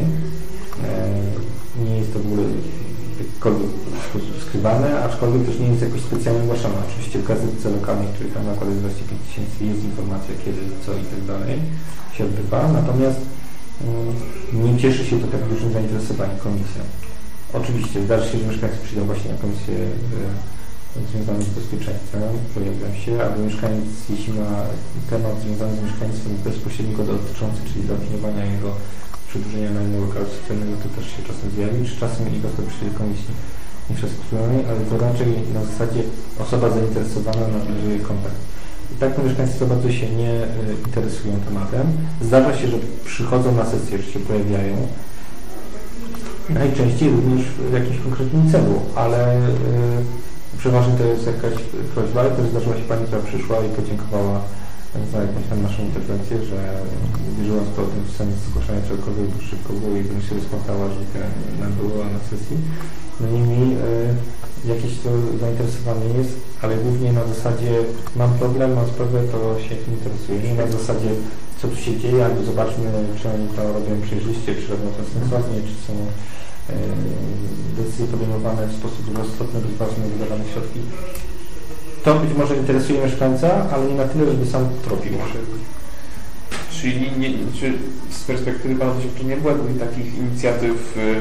Nie jest to w ogóle jakkolwiek skrywane, aczkolwiek też nie jest jakoś specjalnie ogłaszane. Oczywiście w gazetce lokalnej, której tam nakłada 25 000, jest informacja kiedy, co i tak dalej się odbywa, natomiast nie cieszy się to tak dużym zainteresowaniem komisją. Oczywiście zdarzy się, że mieszkańcy przyjdą właśnie na komisję związane z bezpieczeństwem, pojawią się, albo mieszkaniec, jeśli ma temat związany z mieszkaństwem bezpośrednio go dotyczący, czyli zaopiniowania jego przedłużenia najmu lokalu socjalnego, to też się czasem zjawi, czy czasem i dostęp przy Komisji Infrastrukturalnej, ale to raczej na zasadzie osoba zainteresowana nawiązuje kontakt. I tak to mieszkańcy to bardzo się nie interesują tematem. Zdarza się, że przychodzą na sesję, że się pojawiają, najczęściej również w jakimś konkretnym celu, ale przeważnie to jest jakaś prośba, ale też zdarzyła się pani, która przyszła i podziękowała za jakąś tam naszą interwencję, że wierzyła w to w sens zgłaszania czegokolwiek, bo szybko było i bym się rozpłakała, że nam było na sesji. No niemniej jakieś to zainteresowanie jest, ale głównie na zasadzie mam problem, mam sprawę, to się tym interesuje. Nie na zasadzie co tu się dzieje, albo zobaczmy, czy oni to robią przejrzyście, czy robią to sensownie, czy są decyzje podejmowane w sposób roztropny, bez ważnych wydawanych środki. To być może interesuje mieszkańca, ale nie na tyle, żeby sam tropił. Czyli czy z perspektywy Pana doświadczenia nie było takich inicjatyw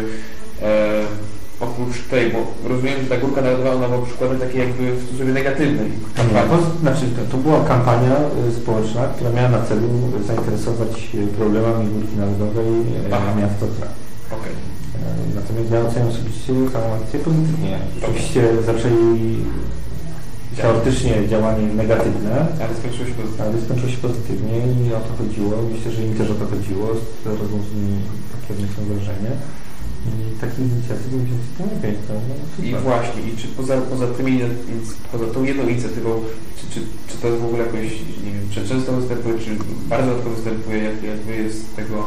oprócz tej, bo rozumiem, że ta grupka narodowa ona była przykładem takiej jakby w cudzysłowie negatywnej kampanii. Znaczy to była kampania społeczna, która miała na celu zainteresować problemami grupki narodowej miasta Odra. Okay. Natomiast ja oceniam osobiście tę akcję pozytywnie. Oczywiście zaczęli teoretycznie działanie negatywne, ale skończyło się pozytywnie i o to chodziło. Myślę, że im też o to chodziło. Robią z nimi takie odniosłem wrażenie. I takich inicjatyw to nie wiem. I właśnie, i czy poza tą jedną inicjatywą, czy to w ogóle jakoś, nie wiem, czy często występuje, czy bardzo rzadko występuje, jakby jest tego...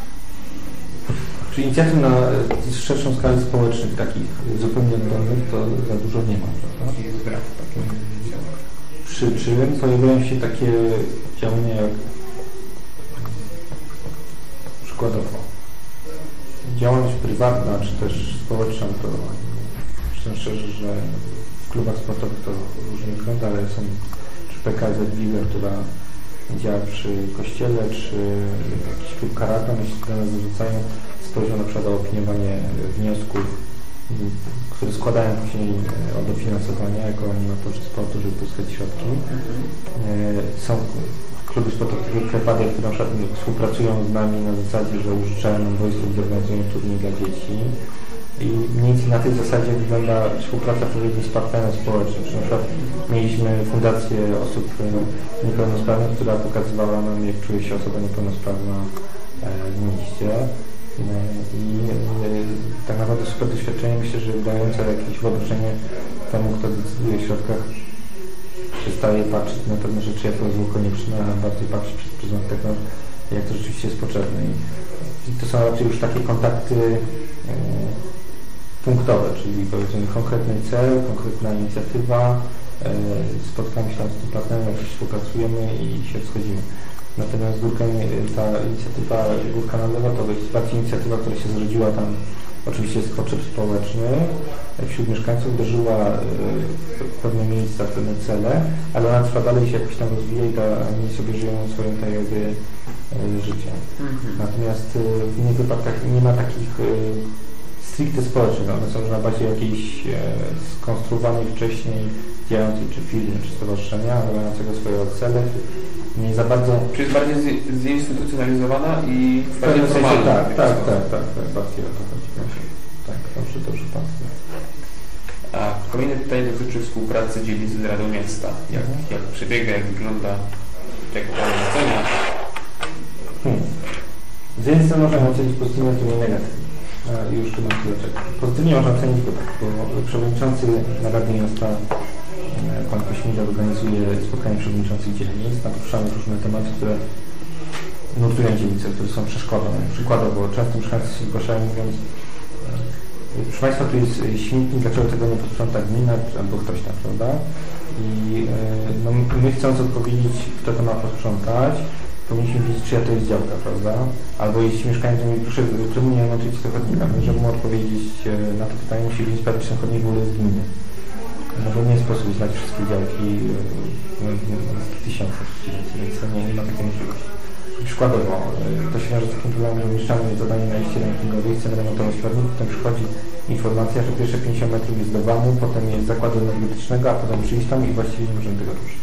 Czy inicjatyw na szerszą skalę społecznych, takich zupełnie oddolnych, to za dużo nie ma, prawda? Jest brak takich działań. Przy czym pojawiają się takie działania jak przykładowo działalność prywatna czy też społeczna, to myślę szczerze, że w klubach sportowych to różnie wygląda, ale są czy PKZ Liga, która działa przy kościele, czy jakiś klub karate, jeśli do nas zarzucają z poziomu na przykład o opiniowanie wniosków, które składają później o dofinansowanie jako animatorzy sportu, żeby pozyskać środki. Są kluby sportowe Krepadia, które na przykład współpracują z nami na zasadzie, że użyczają nam boisko, gdzie organizują turniej dla dzieci. I mniej więcej na tej zasadzie wygląda współpraca z partnerem społecznym. Na przykład mieliśmy fundację osób niepełnosprawnych, która pokazywała nam, jak czuje się osoba niepełnosprawna w mieście. I tak naprawdę super doświadczenie, myślę, że dające jakieś wyobrażenie temu, kto decyduje o środkach, przestaje patrzeć na pewne rzeczy jako zło konieczne, a bardziej patrzy przez pryzmat tego, jak to rzeczywiście jest potrzebne. I to są raczej już takie kontakty punktowe, czyli powiedzmy konkretny cel, konkretna inicjatywa, spotkamy się tam z tym partnerem, jakoś współpracujemy i się schodzimy. Natomiast ta inicjatywa Górka Narodowa to jest bardziej inicjatywa, która się zrodziła tam oczywiście z potrzeb społecznych, wśród mieszkańców uderzyła pewne miejsca, pewne cele, ale ona trwa dalej, się jakoś tam rozwija i oni sobie żyją swoim tak jakby życiem. Natomiast w innych wypadkach nie ma takich stricte społecznych, one są na bazie jakiejś skonstruowanej wcześniej działającej czy firmy, czy stowarzyszenia, mającego swoje cele. Nie za bardzo... Czy jest bardziej zinstytucjonalizowana i w pewnym sensie tak, bardziej o to chodzi. Tak, dobrze pan. A kolejne pytanie dotyczy współpracy dzielnicy z Radą Miasta. Jak przebiega, jak wygląda, jak to ocenia? Z jednej strony można ocenić pozytywnie, z drugiej negatywnie. Już tu mam tyle czego. Pozytywnie można ocenić go tak, bo przewodniczący Rady Miasta pan Kośmida organizuje spotkanie przewodniczących dzielnic, tam poruszamy różne tematy, które nurtują dzielnice, które są przeszkodą. Przykładowo często mieszkańcy się zgłaszają mówiąc, proszę Państwa, tu jest śmietnik, dlaczego tego nie posprząta gmina albo ktoś tam, prawda? I my chcąc odpowiedzieć, kto to ma posprzątać, powinniśmy wiedzieć, czyja to jest działka, prawda? Albo jeśli mieszkańcy mówi, proszę, czemu nie nauczyć tego chodnika? My, żeby mu odpowiedzieć na to pytanie, musi wiedzieć, że ten chodnik w ogóle z gminy. No bo nie sposób znać wszystkie działki w tysiącach, więc nie ma takiej możliwości. Przykładowo, to się wiąże z takim problemem, że umieszczamy zadanie na liście rankingowej, chcemy remontować chodnik, potem przychodzi informacja, że pierwsze 50 metrów jest do WAM-u, potem jest zakładu energetycznego, a potem przyjść tam i właściwie nie możemy tego ruszyć.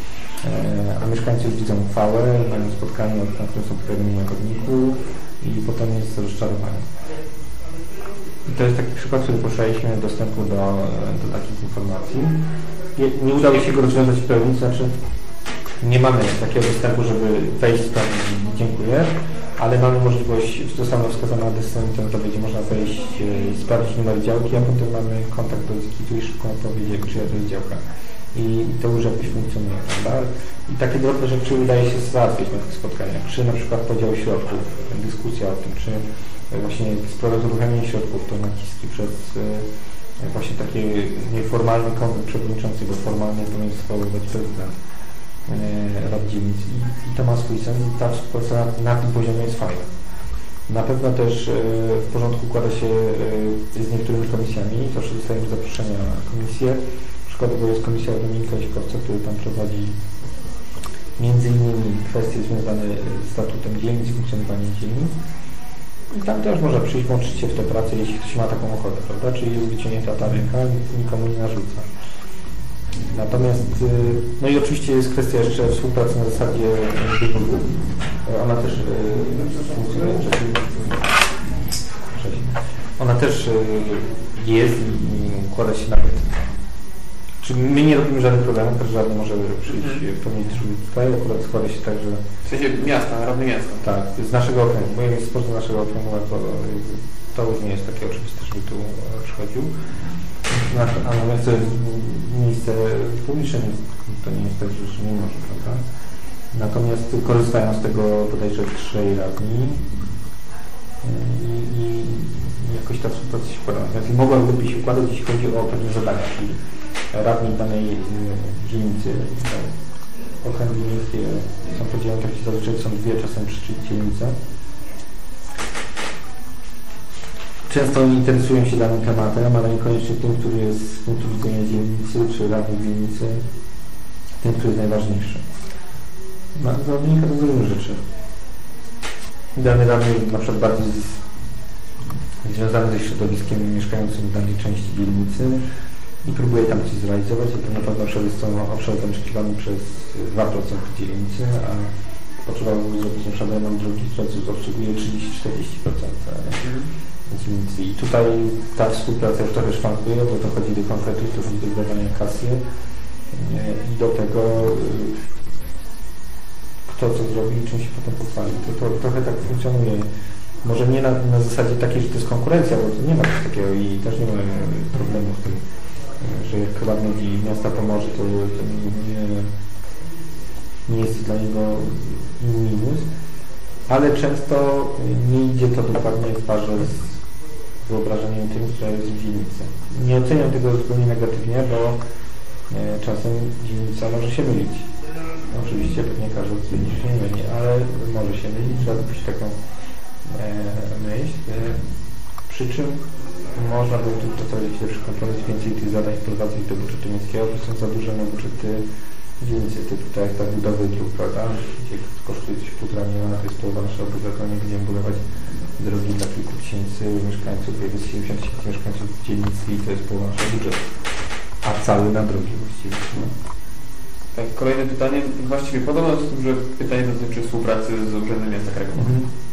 A mieszkańcy już widzą uchwałę, mają spotkanie, na którym są powiadomienia chodniku i potem jest rozczarowanie. I to jest taki przykład, który poszukaliśmy dostępu do takich informacji. Nie udało się go rozwiązać w pełni, znaczy nie mamy takiego dostępu, żeby wejść, sprawdzić, dziękuję, ale mamy możliwość, została wskazana na desce internetowej, gdzie można wejść, sprawdzić numer działki, a potem mamy kontakt do Zikitu i szybko odpowiedzieć, czyja to jest działka. I to już jakoś funkcjonuje, prawda? I takie drobne rzeczy udaje się załatwić na tych spotkaniach. Czy na przykład podział środków, dyskusja o tym, czy właśnie sprawa z uruchamiania środków, to naciski przez właśnie taki nieformalny konwent przewodniczący, bo formalny powinien sprawować prezydent Rad Dzielnic. I to ma swój sens i ta współpraca na tym poziomie jest fajna. Na pewno też w porządku układa się z niektórymi komisjami, zawsze dostajemy zaproszenia na komisję. Przykładowo jest Komisja Dominika Śkowca, który tam prowadzi między innymi kwestie związane z statutem dzielnic, funkcjonowaniem dzielnic. I tam też można przyjść, włączyć się w tę pracę, jeśli ktoś ma taką ochotę, prawda? Czyli jest wyciągnięta ta ręka, nikomu nie narzuca. Natomiast, no i oczywiście jest kwestia jeszcze współpracy na zasadzie dyżurów. Ona też funkcjonuje, ona też jest i układa się nawet. Czy my nie robimy żadnych problemów, każdy żadny może przyjść pełnić dyżury tutaj, akurat składa się tak, że... W sensie miasta, Rady Miasta. Tak, z naszego okręgu, bo jest sport z naszego okręgu, to już nie jest takie oczywiste, żeby tu przychodził. A natomiast to jest miejsce publiczne, to nie jest tak, że nie może, prawda? Natomiast korzystają z tego bodajże 3 radni i jakoś ta współpraca się układa. Natomiast mogłaby się układać, jeśli chodzi o pewne zadania, czyli radni danej dzielnicy. Okręgi miejskie są podzielone, tak zazwyczaj są 2, czasem 3 dzielnice. często interesują się danym tematem, ale niekoniecznie tym, który jest z punktu widzenia dzielnicy czy radnych dzielnicy, tym, który jest najważniejszy. No, wynika to z różnych rzeczy. Dany radny na przykład bardziej związany ze środowiskiem mieszkającym w danej części dzielnicy i próbuje tam coś zrealizować, a to na pewno jest to obszar zamieszkiwany przez 2% dzielnicy, a potrzebował zrobić na przykład remont drogi, która obsługuje 30-40% dzielnicy. I tutaj ta współpraca już trochę szwankuje, bo dochodzi do konfliktów, dochodzi do wydawania kasy i do tego, kto co zrobi i czym się potem pochwali. To trochę tak funkcjonuje. Może nie na zasadzie takiej, że to jest konkurencja, bo nie ma coś takiego i też nie ma problemu z tym, że jak radny miasta pomoże, to nie jest dla niego minus, ale często nie idzie to dokładnie w parze z wyobrażeniem tym, które jest w dzielnicy. Nie oceniam tego zupełnie negatywnie, bo czasem dzielnica może się mylić. Oczywiście pewnie każdy się nie myli, ale może się mylić, trzeba zrobić taką myśl. Przy czym można by tu przedstawić lepszy kompromis, więcej tych zadań wprowadzić do budżetu miejskiego, bo są za duże na budżety dzielnicy, typu tak jak ta budowy dróg, prawda, gdzie kosztuje coś 1,5 miliona, to jest połowa naszego budżetu, nie będziemy budować drogi dla kilku tysięcy mieszkańców, jest 70 000 mieszkańców dzielnicy i to jest połowa naszego budżetu, a cały na drogi właściwie. No. Tak, kolejne pytanie, właściwie podobno z tym, że pytanie dotyczy współpracy z Urzędem Miasta Krakowa.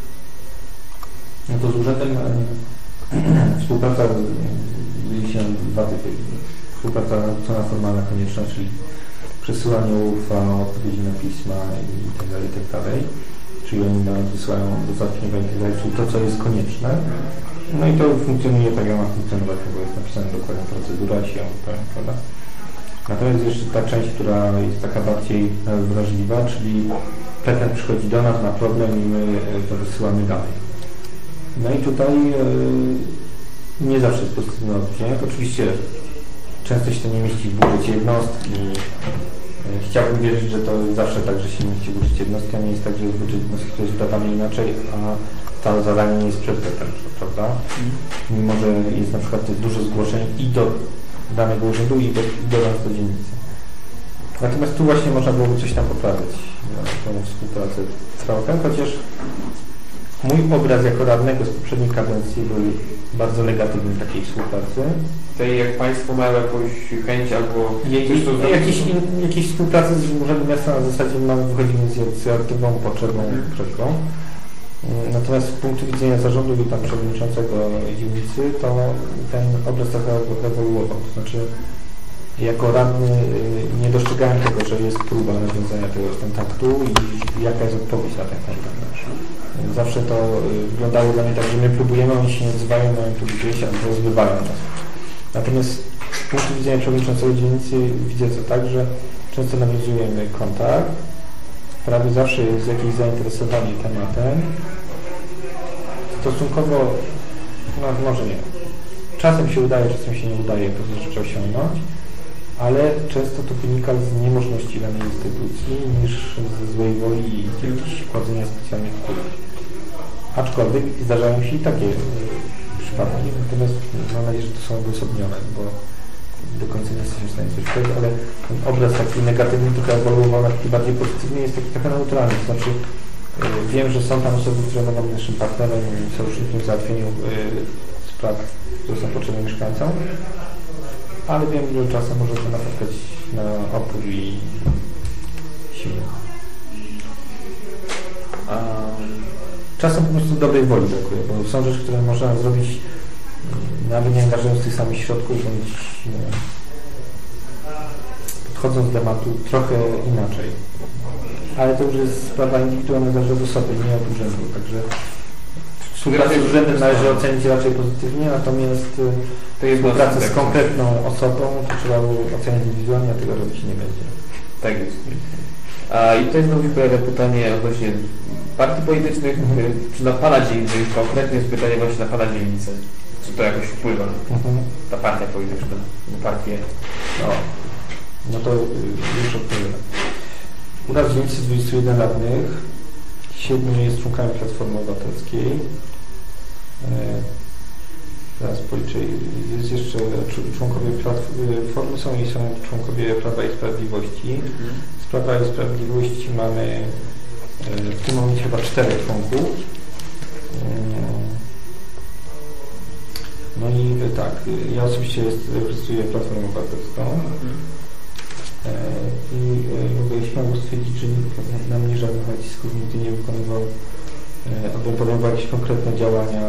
No to z urzędem współpraca dzieli się na dwa typy. Współpraca cena formalna konieczna, czyli przesyłanie uchwał, odpowiedzi na pisma i tak dalej. Czyli oni nam wysyłają do załatwienia i tak dalej, czyli to, co jest konieczne. No i to funkcjonuje tak, jak ma funkcjonować, bo jest napisana dokładnie procedura i się powiem, prawda? Natomiast jeszcze ta część, która jest taka bardziej wrażliwa, czyli petent przychodzi do nas na problem i my to wysyłamy dalej. No i tutaj nie zawsze jest pozytywny odcinek. Oczywiście często się to nie mieści w budżecie jednostki. Chciałbym wierzyć, że to zawsze tak, że się mieści w budżecie jednostki, a nie jest tak, że budżet jednostki to jest wydawany inaczej, a to zadanie nie jest przedmiotem, prawda? Mimo, że jest na przykład dużo zgłoszeń i do danego urzędu i do nas do dzielnicy. Natomiast tu właśnie można byłoby coś tam poprawić, tą współpracę trwałkę, chociaż mój obraz jako radnego z poprzedniej kadencji był bardzo negatywny takiej współpracy. Tej jak Państwo mają jakąś chęć albo jakieś współpracy z Urzędem Miasta na zasadzie wychodzimy z inicjatywą, potrzebą, prośbą. Natomiast z punktu widzenia zarządu i tam przewodniczącego dzielnicy, to ten obraz trochę ewoluował. To znaczy, jako radny nie dostrzegałem tego, że jest próba nawiązania tego kontaktu i jaka jest odpowiedź na ten kontakt. Zawsze to wyglądało dla mnie tak, że my próbujemy, oni się nie odzywają, mają tu gdzieś albo zbywają nas. Natomiast z punktu widzenia przewodniczącego dzielnicy widzę to tak, że często nawiązujemy kontakt, prawie zawsze jest jakieś zainteresowanie tematem. Stosunkowo, no może nie. Czasem się udaje, czasem się nie udaje pewne rzeczy osiągnąć, ale często to wynika z niemożności danej instytucji niż ze złej woli i jakichś wkładzenia specjalnych wpływów. Aczkolwiek zdarzają się i takie przypadki, natomiast mam nadzieję, że to są odosobnione, bo do końca nie jesteśmy w stanie coś powiedzieć, ale ten obraz taki negatywny, trochę ewoluował na taki bardziej pozytywny, jest taki trochę neutralny, to znaczy wiem, że są tam osoby, które będą naszym partnerem i sojusznikiem w załatwieniu spraw, które są potrzebne mieszkańcom, ale wiem, że czasem może to napotkać na opór i siłę. Czasem po prostu dobrej woli brakuje, bo są rzeczy, które można zrobić nawet nie angażując tych samych środków, bądź podchodząc do tematu trochę inaczej. Ale to już jest sprawa indywidualna, zależy od osoby, nie od urzędu. Także współpracę z urzędem należy ocenić raczej pozytywnie, natomiast współpracę z konkretną osobą to trzeba ocenić indywidualnie, a tego robić nie będzie. Tak jest. I tutaj znowu się pojawia pytanie odnośnie partii politycznych, czy na Pana dzielnicę, już konkretnie jest pytanie właśnie na Pana dzielnicę. Czy to jakoś wpływa? Ta partia polityczna, partię. No to już odpowiem. U nas w dzielnicy 21 radnych, 7 jest członkami Platformy Obywatelskiej. Teraz policzę. Jest jeszcze członkowie Platformy są i są członkowie Prawa i Sprawiedliwości. Z Prawa i Sprawiedliwości mamy w tym momencie chyba 4 członków. No i tak, ja osobiście reprezentuję Platformę Obywatelską i mogę śmiało stwierdzić, że nikt na mnie żadnych nacisków nigdy nie wykonywał, aby podejmował jakieś konkretne działania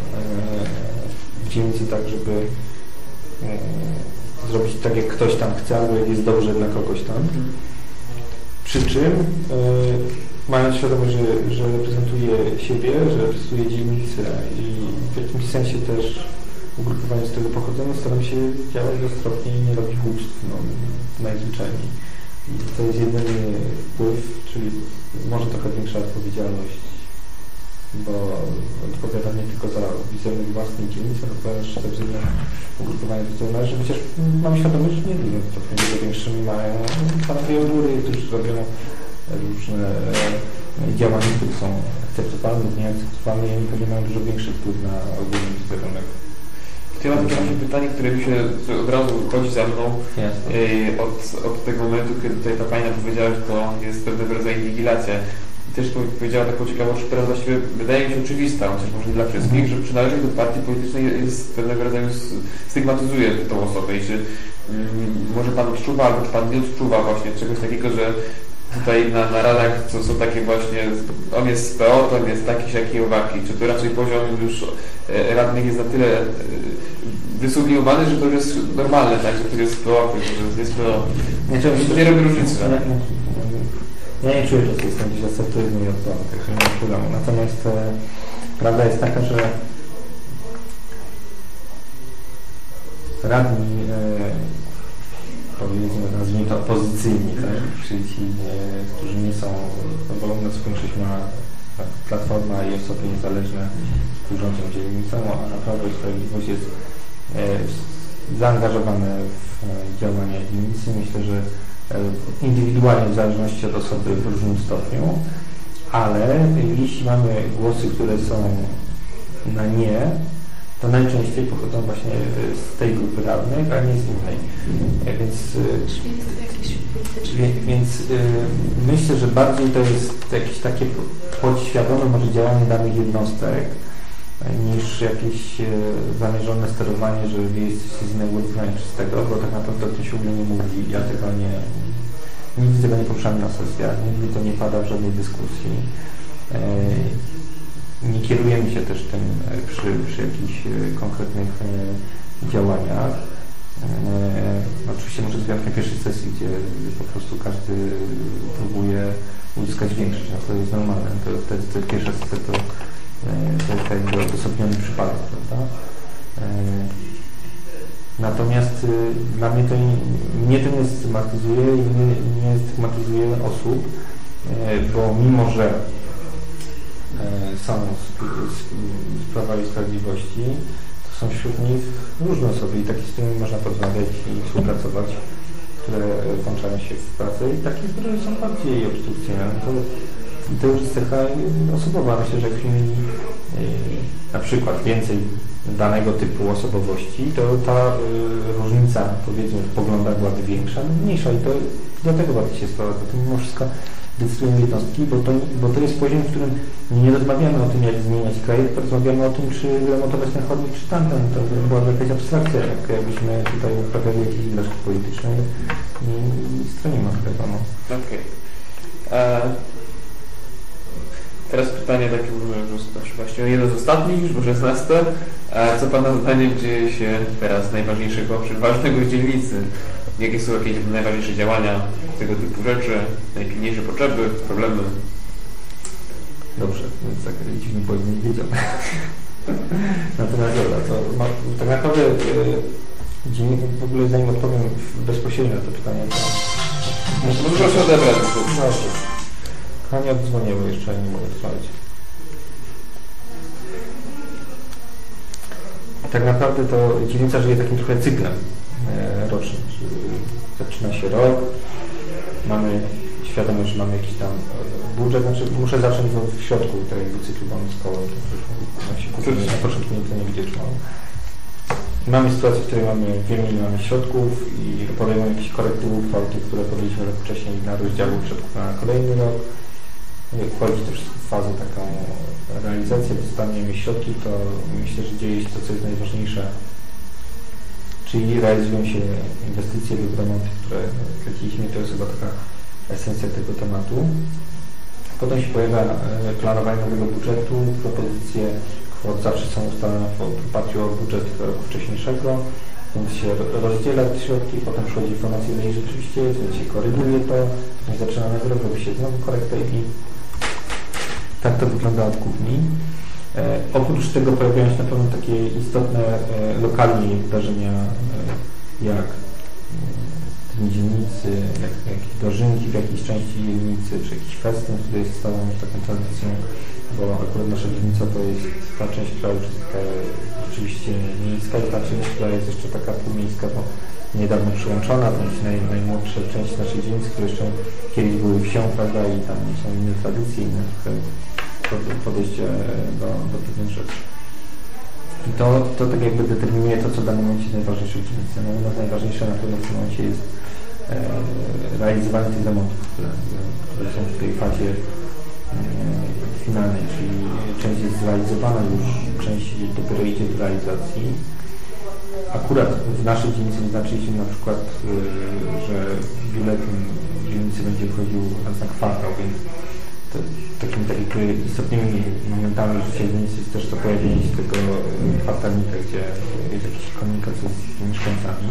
w dzielnicy tak, żeby zrobić tak, jak ktoś tam chce, albo jak jest dobrze dla kogoś tam. Przy czym mając świadomość, że reprezentuję siebie, że reprezentuję dzielnicę i w jakimś sensie też ugrupowanie z tego pochodzenia, staram się działać roztropnie i nie robić głupstw, najzwyczajniej. I to jest jedyny wpływ, czyli może trochę większa odpowiedzialność, bo odpowiadam nie tylko za wizerunek własnej dzielnicy, ale też za wizerunek ugrupowania dyscyplinarnego, chociaż mam świadomość, że nie wiem, trochę dużo większymi mają panowie od góry, którzy robią różne działania, które są akceptowalne, nieakceptowalne i oni pewnie mają dużo większy wpływ na ogólny wizerunek. Ja mam takie pytanie, które mi się od razu chodzi za mną od tego momentu, kiedy tutaj ta pani powiedziała, że to jest pewnego rodzaju inwigilacja. I też powiedziała taką ciekawą, że teraz właściwie wydaje mi się oczywista, chociaż może nie dla wszystkich, że przynależność do partii politycznej jest pewnego rodzaju stygmatyzuje tę osobę i czy może pan odczuwa, albo czy pan nie odczuwa właśnie czegoś takiego, że tutaj na radach, co są takie właśnie, on jest z PO, to on jest taki, siaki, owaki. Czy to raczej poziom już radnych jest na tyle wysublimowany, że to już jest normalne, tak, że to jest PO, że jest PO. To nie robi różnicy. Ja nie czuję, że to jestem gdzieś assertywny i odporny, także nie ma problemu. Natomiast prawda jest taka, że radni powiedzmy, nazwijmy to opozycyjni, tak? Czyli ci, którzy nie są, bo u nas większość ma Platforma i osoby niezależne rządzą dzielnicą, a Prawo i Sprawiedliwość jest zaangażowane w działania dzielnicy. Myślę, że indywidualnie w zależności od osoby w różnym stopniu, ale jeśli mamy głosy, które są na nie, to najczęściej pochodzą właśnie z tej grupy radnych, a nie z innej. Więc myślę, że bardziej to jest jakieś takie podświadome może działanie danych jednostek niż jakieś zamierzone sterowanie, że wy jesteście z innego uznania czystego, bo tak naprawdę o tym się w ogóle nie mówi. Ja tego nigdy tego nie poruszam na sesjach, nigdy to nie pada w żadnej dyskusji. Nie kierujemy się też tym przy jakichś konkretnych działaniach. Oczywiście może z wyjątkiem pierwszej sesji, gdzie po prostu każdy próbuje uzyskać większość, no to jest normalne. To pierwsza sesja to jest jakby odosobniony przypadek, prawda? Natomiast dla mnie to nie stygmatyzuje i nie stygmatyzuje osób, bo mimo, że są z Prawa i Sprawiedliwości, to są wśród nich różne osoby i takie, z którymi można porozmawiać i współpracować, które włączają się w pracę i takie, które są bardziej obstrukcyjne. To już jest taka osobowa. Myślę, że jakbyśmy mieli na przykład więcej danego typu osobowości, to ta różnica, powiedzmy, w poglądach byłaby większa, mniejsza i to do tego bardziej się sprowadza. To mimo wszystko decydują jednostki, bo to jest poziom, w którym nie rozmawiamy o tym, jak zmieniać kraj, tylko rozmawiamy o tym, czy remontować ten chodnik, czy tamten. To była jakaś abstrakcja, jakbyśmy tutaj uprawiali jakieś ilości polityczne i stronimy od tego. No. Okej. Teraz pytanie takie, właściwie jedno z ostatnich, już bo 16. Co Pana zdaniem dzieje się teraz najważniejszego, ważnego w dzielnicy? Jakie są jakieś najważniejsze działania tego typu rzeczy, najpilniejsze potrzeby, problemy? Dobrze, więc tak dziwnie powinien wiedział. Natomiast dobra, to tak naprawdę w ogóle zanim odpowiem bezpośrednio na to pytanie, to... Może proszę odebrać. Dobrze. Hania oddzwoniła jeszcze, nie mogę trwać. Tak naprawdę to dzielnica żyje takim trochę cyklem rocznym. Zaczyna się rok, mamy świadomość, że mamy jakiś tam budżet, znaczy muszę zacząć w środku tego cyklu, bo on jest koło, na początku nic nie będzie trwało. Mamy sytuację, w której mamy 2 miliony środków i podejmujemy jakieś korekty uchwał, które podjęliśmy rok wcześniej na rozdziału środków na kolejny rok. Jak wchodzi to wszystko w fazę taką realizację, dostaniemy środki, to myślę, że dzieje się to, co jest najważniejsze, czyli realizują się inwestycje lub remonty, które kręciliśmy. To jest chyba taka esencja tego tematu. Potem się pojawia planowanie nowego budżetu, propozycje kwot zawsze są ustalone w oparciu o budżet roku wcześniejszego, więc się rozdziela te środki, potem przychodzi informacja, że rzeczywiście jest, więc się koryguje to, nie zaczyna na rok, robi się znowu korektę i tak to wygląda od kuchni. Oprócz tego pojawiają się na pewno takie istotne lokalnie wydarzenia, jak Dni Dzielnicy, jakieś dożynki w jakiejś części dzielnicy, czy jakiś festyn, który jest stałą taką tradycją, bo akurat nasza dzielnica to jest ta część, która już jest taka rzeczywiście miejska i ta część, która jest jeszcze taka półmiejska, bo niedawno przyłączona, to jest najmłodsza część naszej dzielnicy, które jeszcze kiedyś były wsią, prawda, i tam są inne tradycje, inne podejście do pewnych rzeczy. I to tak jakby determinuje to, co w danym momencie jest najważniejsze w dzielnicy. No, najważniejsze na pewno w tym momencie jest realizowanie tych remontów, które są w tej fazie finalnej, czyli część jest zrealizowana już, część dopiero idzie do realizacji. Akurat w naszej dzielnicy wyznaczyliśmy na przykład, że biuletyn dzielnicy będzie wchodził raz na kwartał, więc takimi istotnymi momentami życia dzielnicy jest też to pojawienie się tego kwartalnika, gdzie jest jakiś komunikat z mieszkańcami.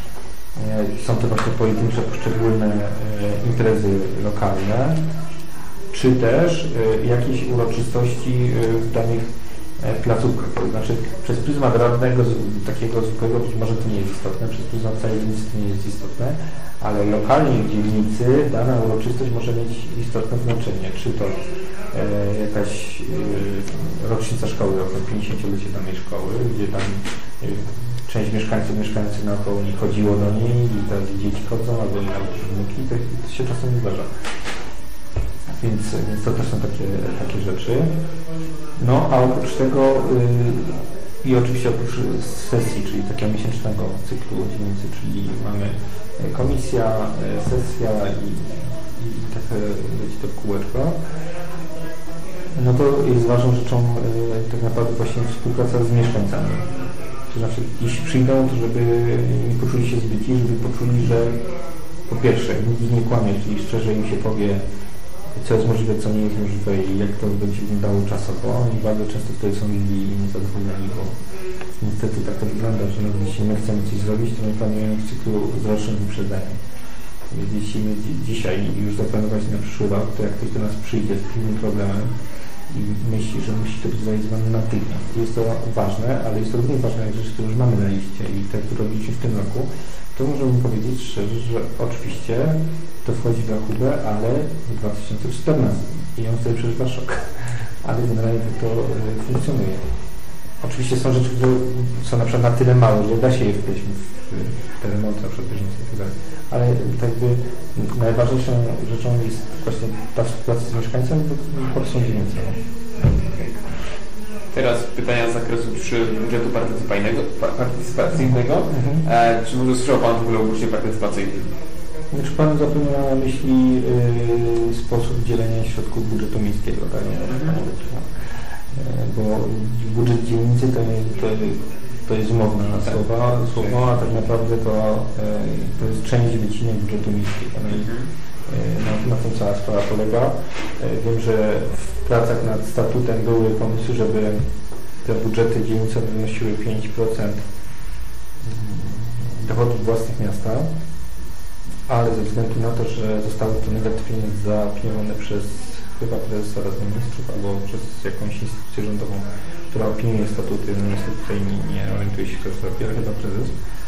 Są to właśnie pojedyncze, poszczególne imprezy lokalne, czy też jakieś uroczystości w danych placówkach. To znaczy przez pryzmat radnego, takiego zwykłego, być może to nie jest istotne, przez pryzmat całej dzielnicy to nie jest istotne, ale lokalnie w dzielnicy dana uroczystość może mieć istotne znaczenie. Czy to jakaś rocznica szkoły, około 50-lecie danej szkoły, gdzie tam część mieszkańców naokoło nie chodziło do niej i teraz dzieci chodzą, albo nawet wnuki, to się czasem zdarza. Więc to też są takie rzeczy. No a oprócz tego i oczywiście oprócz sesji, czyli takiego miesięcznego cyklu dzielnicy, czyli mamy komisja, sesja i takie leci to kółeczko, no to jest ważną rzeczą tak naprawdę właśnie współpraca z mieszkańcami. To znaczy, jeśli przyjdą, to żeby nie poczuli się zbyci, żeby poczuli, że po pierwsze nikt nie kłamie, czyli szczerze im się powie, co jest możliwe, co nie jest możliwe i jak to będzie wyglądało czasowo. I bardzo często wtedy są źli i niezadowoleni, bo niestety tak to wygląda, że nawet jeśli my chcemy coś zrobić, to my planujemy w cyklu z rocznym wyprzedzeniem. Więc jeśli my dzisiaj już zaplanować na przyszły rok, to jak ktoś do nas przyjdzie z pilnym problemem i myśli, że musi to być zrealizowane natychmiast. Jest to ważne, ale jest to równie ważne jak rzeczy, które już mamy na liście i te, które robiliśmy w tym roku, to możemy powiedzieć szczerze, że oczywiście to wchodzi w rachubę, ale w 2014 i on wtedy przeżywa szok. Ale generalnie to funkcjonuje. Oczywiście są rzeczy, które są na przykład na tyle małe, że da się je wpleść w te remonty, na przykład bieżące i tak dalej. Ale tak jakby najważniejszą rzeczą jest właśnie ta współpraca z mieszkańcami pod sądzielnicą. Teraz pytania z zakresu budżetu partycypacyjnego. Czy może słyszał Pan w ogóle o budżecie partycypacyjnym? Czy Pan zapewne ma na myśli sposób dzielenia środków budżetu miejskiego, tak? Bo budżet dzielnicy to jest umowna słowo, a tak naprawdę to jest część wycinek budżetu miejskiego. Na tym cała sprawa polega. Wiem, że w pracach nad statutem były pomysły, żeby te budżety dzielnicowe wynosiły 5% dochodów własnych miasta, ale ze względu na to, że zostało to negatywnie zaopiniowane przez chyba prezesa Rady Ministrów albo przez jakąś instytucję rządową, która opiniuje statuty, no niestety tutaj nie orientuje się, kto to robi, ale chyba prezes.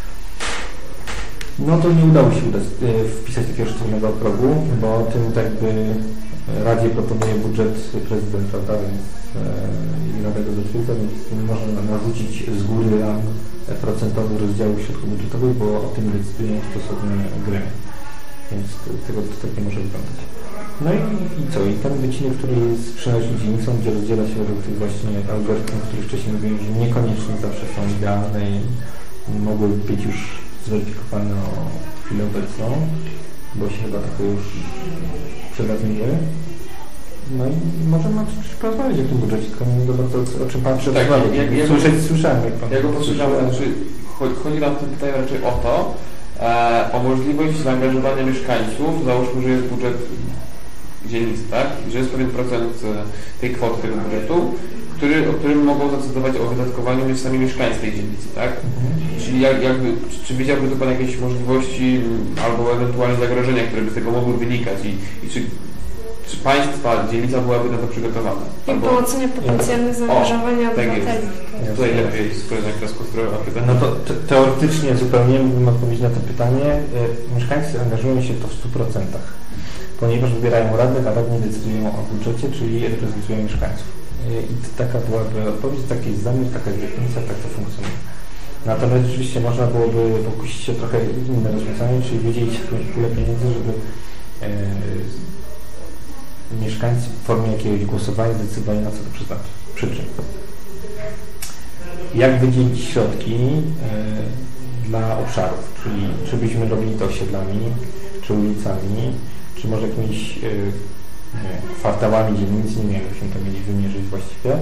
No to nie udało się wpisać takiego sztywnego progu, bo tym tak jakby Radzie proponuje budżet prezydent, prawda, więc i Rada go zatwierdza, więc nie można narzucić z góry ram procentowy rozdziału środków budżetowych, bo o tym decydują stosowne gremia. Więc tego to tak nie może wyglądać. No i co? I ten wycinek, który jest przynależny dzielnicą, gdzie rozdziela się według tych właśnie algorytmów, o których wcześniej mówiłem, że niekoniecznie zawsze są idealne i mogły być już zweryfikowane o chwilę obecną, bo się chyba trochę już przedawniły. No i możemy porozmawiać o tym budżecie, tylko nie do bardzo o czym Pan przedstawiał. Słyszałem, jak Pan... Ja go posłyszałem, znaczy chodzi nam tutaj raczej o to, o możliwość zaangażowania mieszkańców. Załóżmy, że jest budżet dzielnicy, tak? Że jest pewien procent tej kwoty tego budżetu, o którym mogą zadecydować o wydatkowaniu sami mieszkańcy tej dzielnicy, tak? Czyli czy widziałby tu Pan jakieś możliwości albo ewentualnie zagrożenia, które by z tego mogły wynikać i czy państwa, dzielnica byłaby na to przygotowana? I po ocenie potencjalnych zaangażowania obywateli. Tak tutaj lepiej koleżanka skonstruowała pytanie. No to teoretycznie zupełnie mógłbym odpowiedzieć na to pytanie. Mieszkańcy angażują się to w 100%, ponieważ wybierają radnych, a radni decydują o budżecie, czyli reprezentują mieszkańców. I taka byłaby odpowiedź, taki jest zamiar, taka jest definicja, tak to funkcjonuje. Natomiast rzeczywiście można byłoby pokusić się trochę inne rozwiązanie, czyli wydzielić pulę pieniędzy, żeby mieszkańcy w formie jakiegoś głosowania zdecydowali, na co to przeznaczyć. Przy czym? Jak wydzielić środki dla obszarów, czyli czy byśmy robili to osiedlami, czy ulicami, czy może jakimiś kwartałami dzielnic, nie wiem, jakbyśmy to mieli wymierzyć właściwie.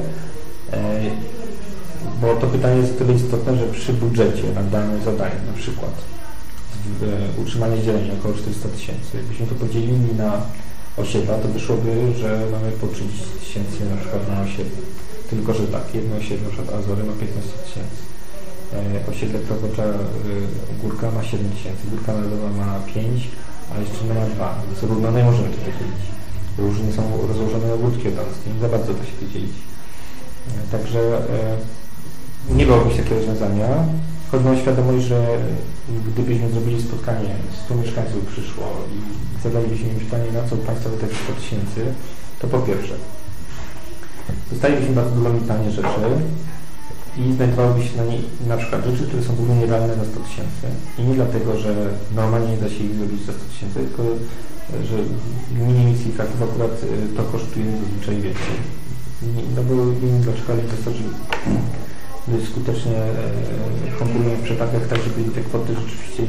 Bo to pytanie jest o tyle istotne, że przy budżecie na dane zadanie, na przykład utrzymanie zieleni około 400 000, jakbyśmy to podzielili na osiedla, to wyszłoby, że mamy po 30 000 na przykład na osiedlu. Tylko, że tak, jedno osiedle, na przykład Azory ma 15 000, osiedle Krowocza Górka ma 7 000, Górka Narodowa ma 5, a jeszcze ma 2, więc równo nie możemy tutaj dzielić. Różnie są rozłożone ogródki oddarskie, nie za bardzo da się wydzielić. Także nie byłoby takiego rozwiązania. Choć mam świadomość, że gdybyśmy zrobili spotkanie, 100 mieszkańców przyszło i zadalibyśmy im pytanie, na co Państwo wydaje 100 000, to po pierwsze dostalibyśmy bardzo dolomitanie rzeczy i znajdowałyby się na niej na przykład rzeczy, które są zupełnie realne za 100 000 i nie dlatego, że normalnie nie da się ich zrobić za 100 000, tylko że w gminie miejskiej Kraków akurat to kosztuje zazwyczaj więcej. No bo inni dlaczego inwestorzy dość skutecznie konkurują w przetargach tak, żeby te kwoty rzeczywiście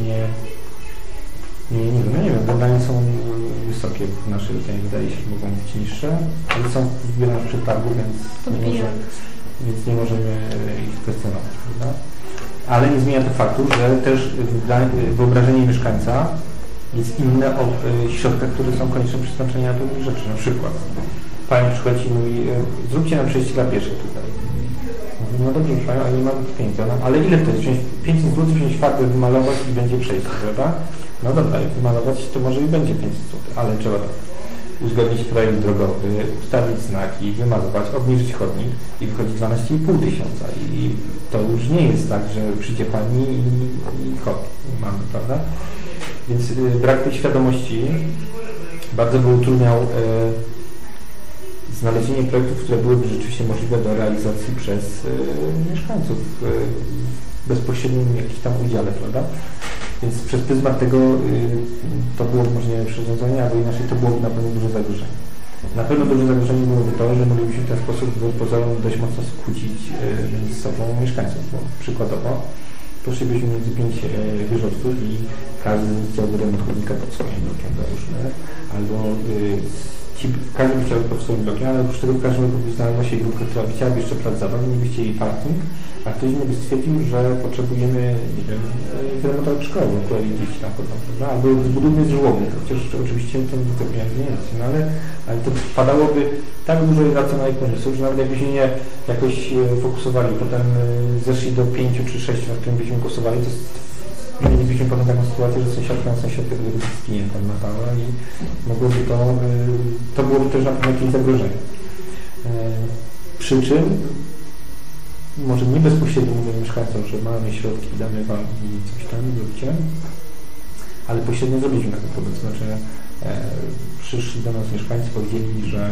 nie wiem, zadania są wysokie w naszej ocenie, wydaje się, że mogą być niższe, ale są wybierane w przetargu, więc nie możemy ich kwestionować, prawda? Ale nie zmienia to faktu, że też wyobrażenie mieszkańca jest inne o środkach, które są konieczne przeznaczenia na pewnych rzeczy. Na przykład pani przychodzi i mówi, zróbcie nam przejście dla pieszych tutaj. No dobrze, ale nie mam pieniędzy. No, ale ile to jest? 500 zł, wziąć farbę, wymalować i będzie przejście, prawda? No dobra, jak wymalować, to może i będzie 500 zł, ale trzeba uzgodnić projekt drogowy, ustawić znaki, wymalować, obniżyć chodnik i wychodzi 12,5 tysiąca. I to już nie jest tak, że przyjdzie pani i mamy, prawda? Więc brak tej świadomości bardzo by utrudniał znalezienie projektów, które byłyby rzeczywiście możliwe do realizacji przez mieszkańców w bezpośrednim jakimś tam udziale, prawda? Więc przez pryzmat tego to było możliwe rozwiązanie, albo inaczej to byłoby na pewno duże zagrożenie. Na pewno duże zagrożenie byłoby to, że moglibyśmy w ten sposób pozorom dość mocno skłócić między sobą mieszkańców, bo przykładowo poszlibyśmy między 5 wieżowców i każdy chciałby remont chodnika pod swoim blokiem, załóżmy, albo każdy by chciał pod swoim blokiem, ale oprócz tego w każdym by znalazła się grupka, która by chciała jeszcze plac zabaw, nie by chcieli parking, a ktoś inny by stwierdził, że potrzebujemy, nie wiem, wyremontować szkołę, w której dzieci tam chodzą, prawda? Albo zbudujmy żłobek, chociaż oczywiście to do tego pieniędzy nie jest, no ale to padałoby tak dużo irracjonalnych pomysłów, że nawet jakbyśmy nie jakoś fokusowali, potem zeszli do 5 czy 6, na którym byśmy głosowali, to mielibyśmy potem taką sytuację, że sąsiadka zginie tam na pałę i mogłoby to byłoby też na pewno jakieś zagrożenie. Przy czym może nie bezpośrednio mówię mieszkańcom, że mamy środki, damy wam i coś tam zróbcie, ale pośrednio zrobiliśmy taki problem. To znaczy przyszli do nas mieszkańcy, powiedzieli, że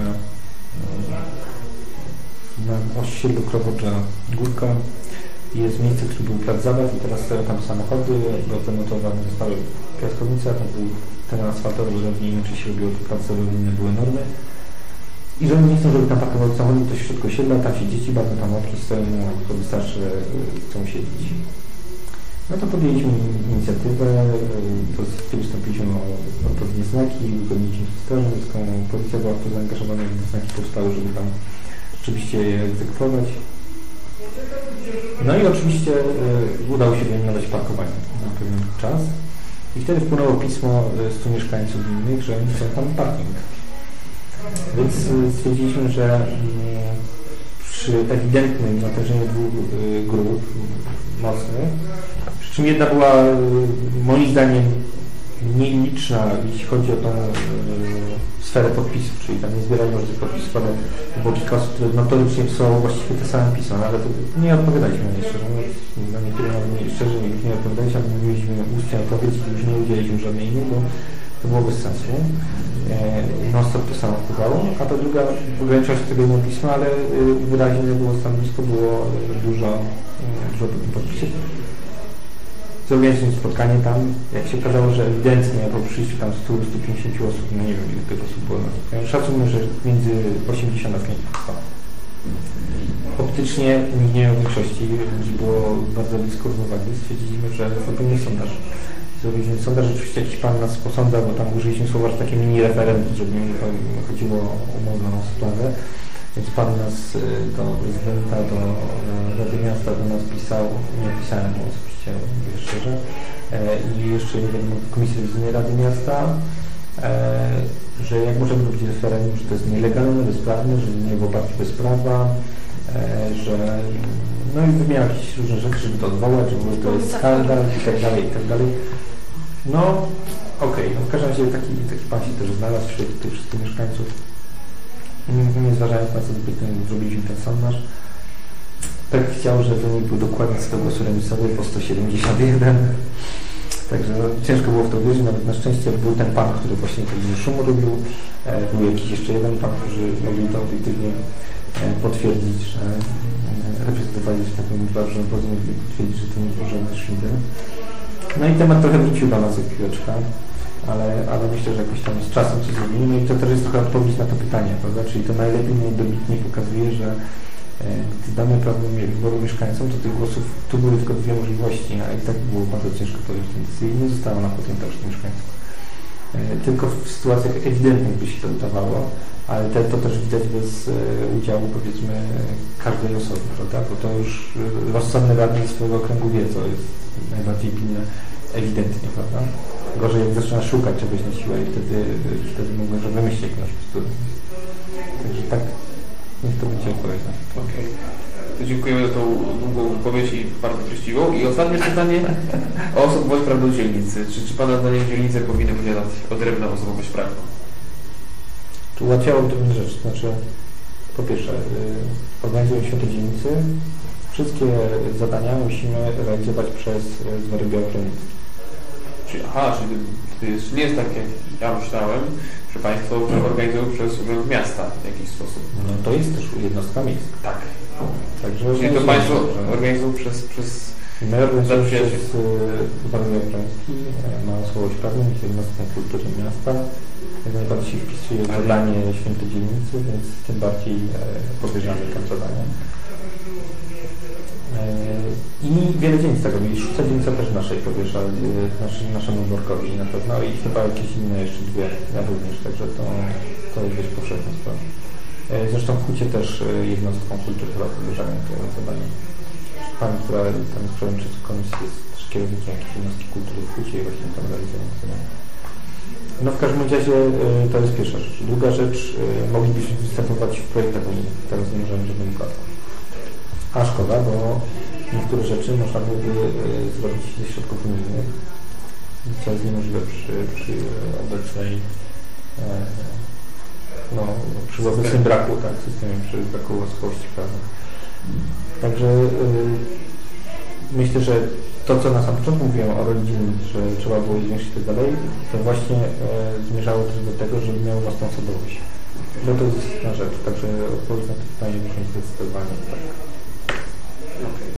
na osiedlu Krowocza Górka jest miejsce, które był plac zabaw i teraz stoją tam samochody, bo zamontowane zostały piaskownice, a tam był teren asfaltowy, że dawniej inaczej się robiło, to plac zabaw, inne były normy. I że nie chcą, żeby tam parkowały samochody, to środku osiedla, tam się dzieci bawią, tam łapki stoją, to wystarczy, chcą siedzieć. No to podjęliśmy inicjatywę, wystąpiliśmy o odpowiednie znaki, uzgodniliśmy z Strażą Miejską, policja była w to zaangażowana, żeby znaki powstały, żeby tam rzeczywiście je egzekwować. No i oczywiście udało się wyeliminować parkowanie na pewien czas i wtedy wpłynęło pismo z 100 mieszkańców innych, że oni chcą tam parking. Więc stwierdziliśmy, że przy ewidentnym natężeniu dwóch grup mocnych, przy czym jedna była moim zdaniem mniej liczna, jeśli chodzi o tą sferę podpisów, czyli tam nie zbierali może tych podpisów, ale było kilka osób, które notorycznie wysłało właściwie te same pisma, ale to nie odpowiadaliśmy na nie szczerze, na niektóre nawet szczerze nie odpowiadaliśmy, ale nie mieliśmy ustnie odpowiedzi, już nie udzieliliśmy żadnej innej, bo to było bez sensu. Non-stop to samo wpływało, a ta druga ograniczała się tego jedno pisma, ale wyraźnie było stanowisko, było dużo podpisów. Zorganizowaliśmy spotkanie tam, jak się okazało, że ewidentnie po przyjściu tam 100-150 osób, no nie wiem ile tych osób było, szacujmy, że między 80 a 100. Optycznie nikt nie miał większości, ludzi było bardzo blisko równowagi, stwierdziliśmy, że zrobimy sondaż. Zrobiliśmy sondaż, rzeczywiście jakiś pan nas posądzał, bo tam użyliśmy słowa, że takie mini referendum, żeby chodziło o umowną sprawę. Więc pan nas do prezydenta, do Rady Miasta do nas pisał, nie pisałem mu oczywiście, mówię szczerze, i jeszcze jeden Komisji Rewizyjnej Rady Miasta, że jak możemy robić referendum, że to jest nielegalne, bezprawne, że nie w oparciu bez prawa, że no i wymieniał jakieś różne rzeczy, żeby to odwołać, że to jest skandal i tak dalej, i tak dalej. No okej, no w każdym razie taki pan się też znalazł wśród tych wszystkich mieszkańców. Nie zważając na co zrobiliśmy ten sondaż. Tak chciał, że wynik był dokładnie z tego głosu remisowy po 171. Także no, ciężko było w to wierzyć, nawet na szczęście był ten pan, który właśnie ten szum robił. Był jakiś jeszcze jeden pan, którzy mogli to obiektywnie potwierdzić, że reprezentowali, że tak powiem, bardzo mogli potwierdzić, że to nie był żadny szwindel. No i temat trochę wrócił do nas jak piłeczka. Ale myślę, że jakoś tam z czasem coś zrobimy. No i to też jest trochę odpowiedź na to pytanie, prawda? Czyli to najlepiej najdobitniej pokazuje, że gdy damy prawo wyboru mieszkańcom, to tych głosów, tu były tylko dwie możliwości, a i tak było bardzo ciężko podjąć tę decyzję i nie została ona podjęta przez mieszkańców. Tylko w sytuacjach ewidentnych by się to udawało, ale to też widać bez udziału, powiedzmy, każdej osoby, prawda? Bo to już rozsądny radny z swojego okręgu wie, co jest najbardziej pilne, ewidentnie, prawda? Gorzej jak zaczyna szukać czegoś na siłę i wtedy mogę, że wymyślić jakąś bzdury. Także tak, niech to będzie odpowiedź. Okej. To dziękujemy za tą długą wypowiedź i bardzo treściwą. I ostatnie pytanie o osobowość prawną dzielnicy. Czy Pana zdaniem dzielnice powinny posiadać odrębną osobowość prawną? Tu ułatwiałoby to mnie rzecz. Znaczy, po pierwsze, organizują święto dzielnicy. Wszystkie zadania musimy realizować przez zbory białorolnicy. Czyli to nie jest tak, jak ja myślałem, że Państwo organizują przez Urząd Miasta w jakiś sposób. No to jest też jednostka miejska. Tak. Także czyli to Państwo organizują przez my organizujemy przez Zbór Białorolski, ma osobowość prawną, jest jednostka kultury miasta. Jak najbardziej się wpisuje w zadanie święto dzielnicy, więc tym bardziej powierzamy tam zadania. I wiele dzielnic tego mieli. Szósta dzielnica też naszej powierza, naszemu dworkowi na pewno i chyba jakieś inne jeszcze dwie, ja również, także to jest dość powszechna sprawa. Zresztą w Hucie też jednostką kultury chyba powierzają to zadanie. Pani, która tam jest przewodniczącą komisji, jest też kierownikiem jakiejś jednostki kultury w Hucie i właśnie tam realizują zadanie. No w każdym razie to jest pierwsza rzecz. Druga rzecz, moglibyśmy występować w projektach unijnych. Teraz nie możemy żadnego wypadku. A szkoda, bo niektóre rzeczy można byłoby zrobić ze środków unijnych, co jest niemożliwe przy obecnej przy obecnym braku, tak, systemie, przy braku osobowości prawnej. Także myślę, że to, co na samym początku mówiłem o roli dzielnic, że trzeba było je zwiększyć i tak dalej, to właśnie zmierzało też do tego, żeby miało własną osobowość. No to jest istotna rzecz, także odpowiedź na to pytanie muszę zdecydowanie tak.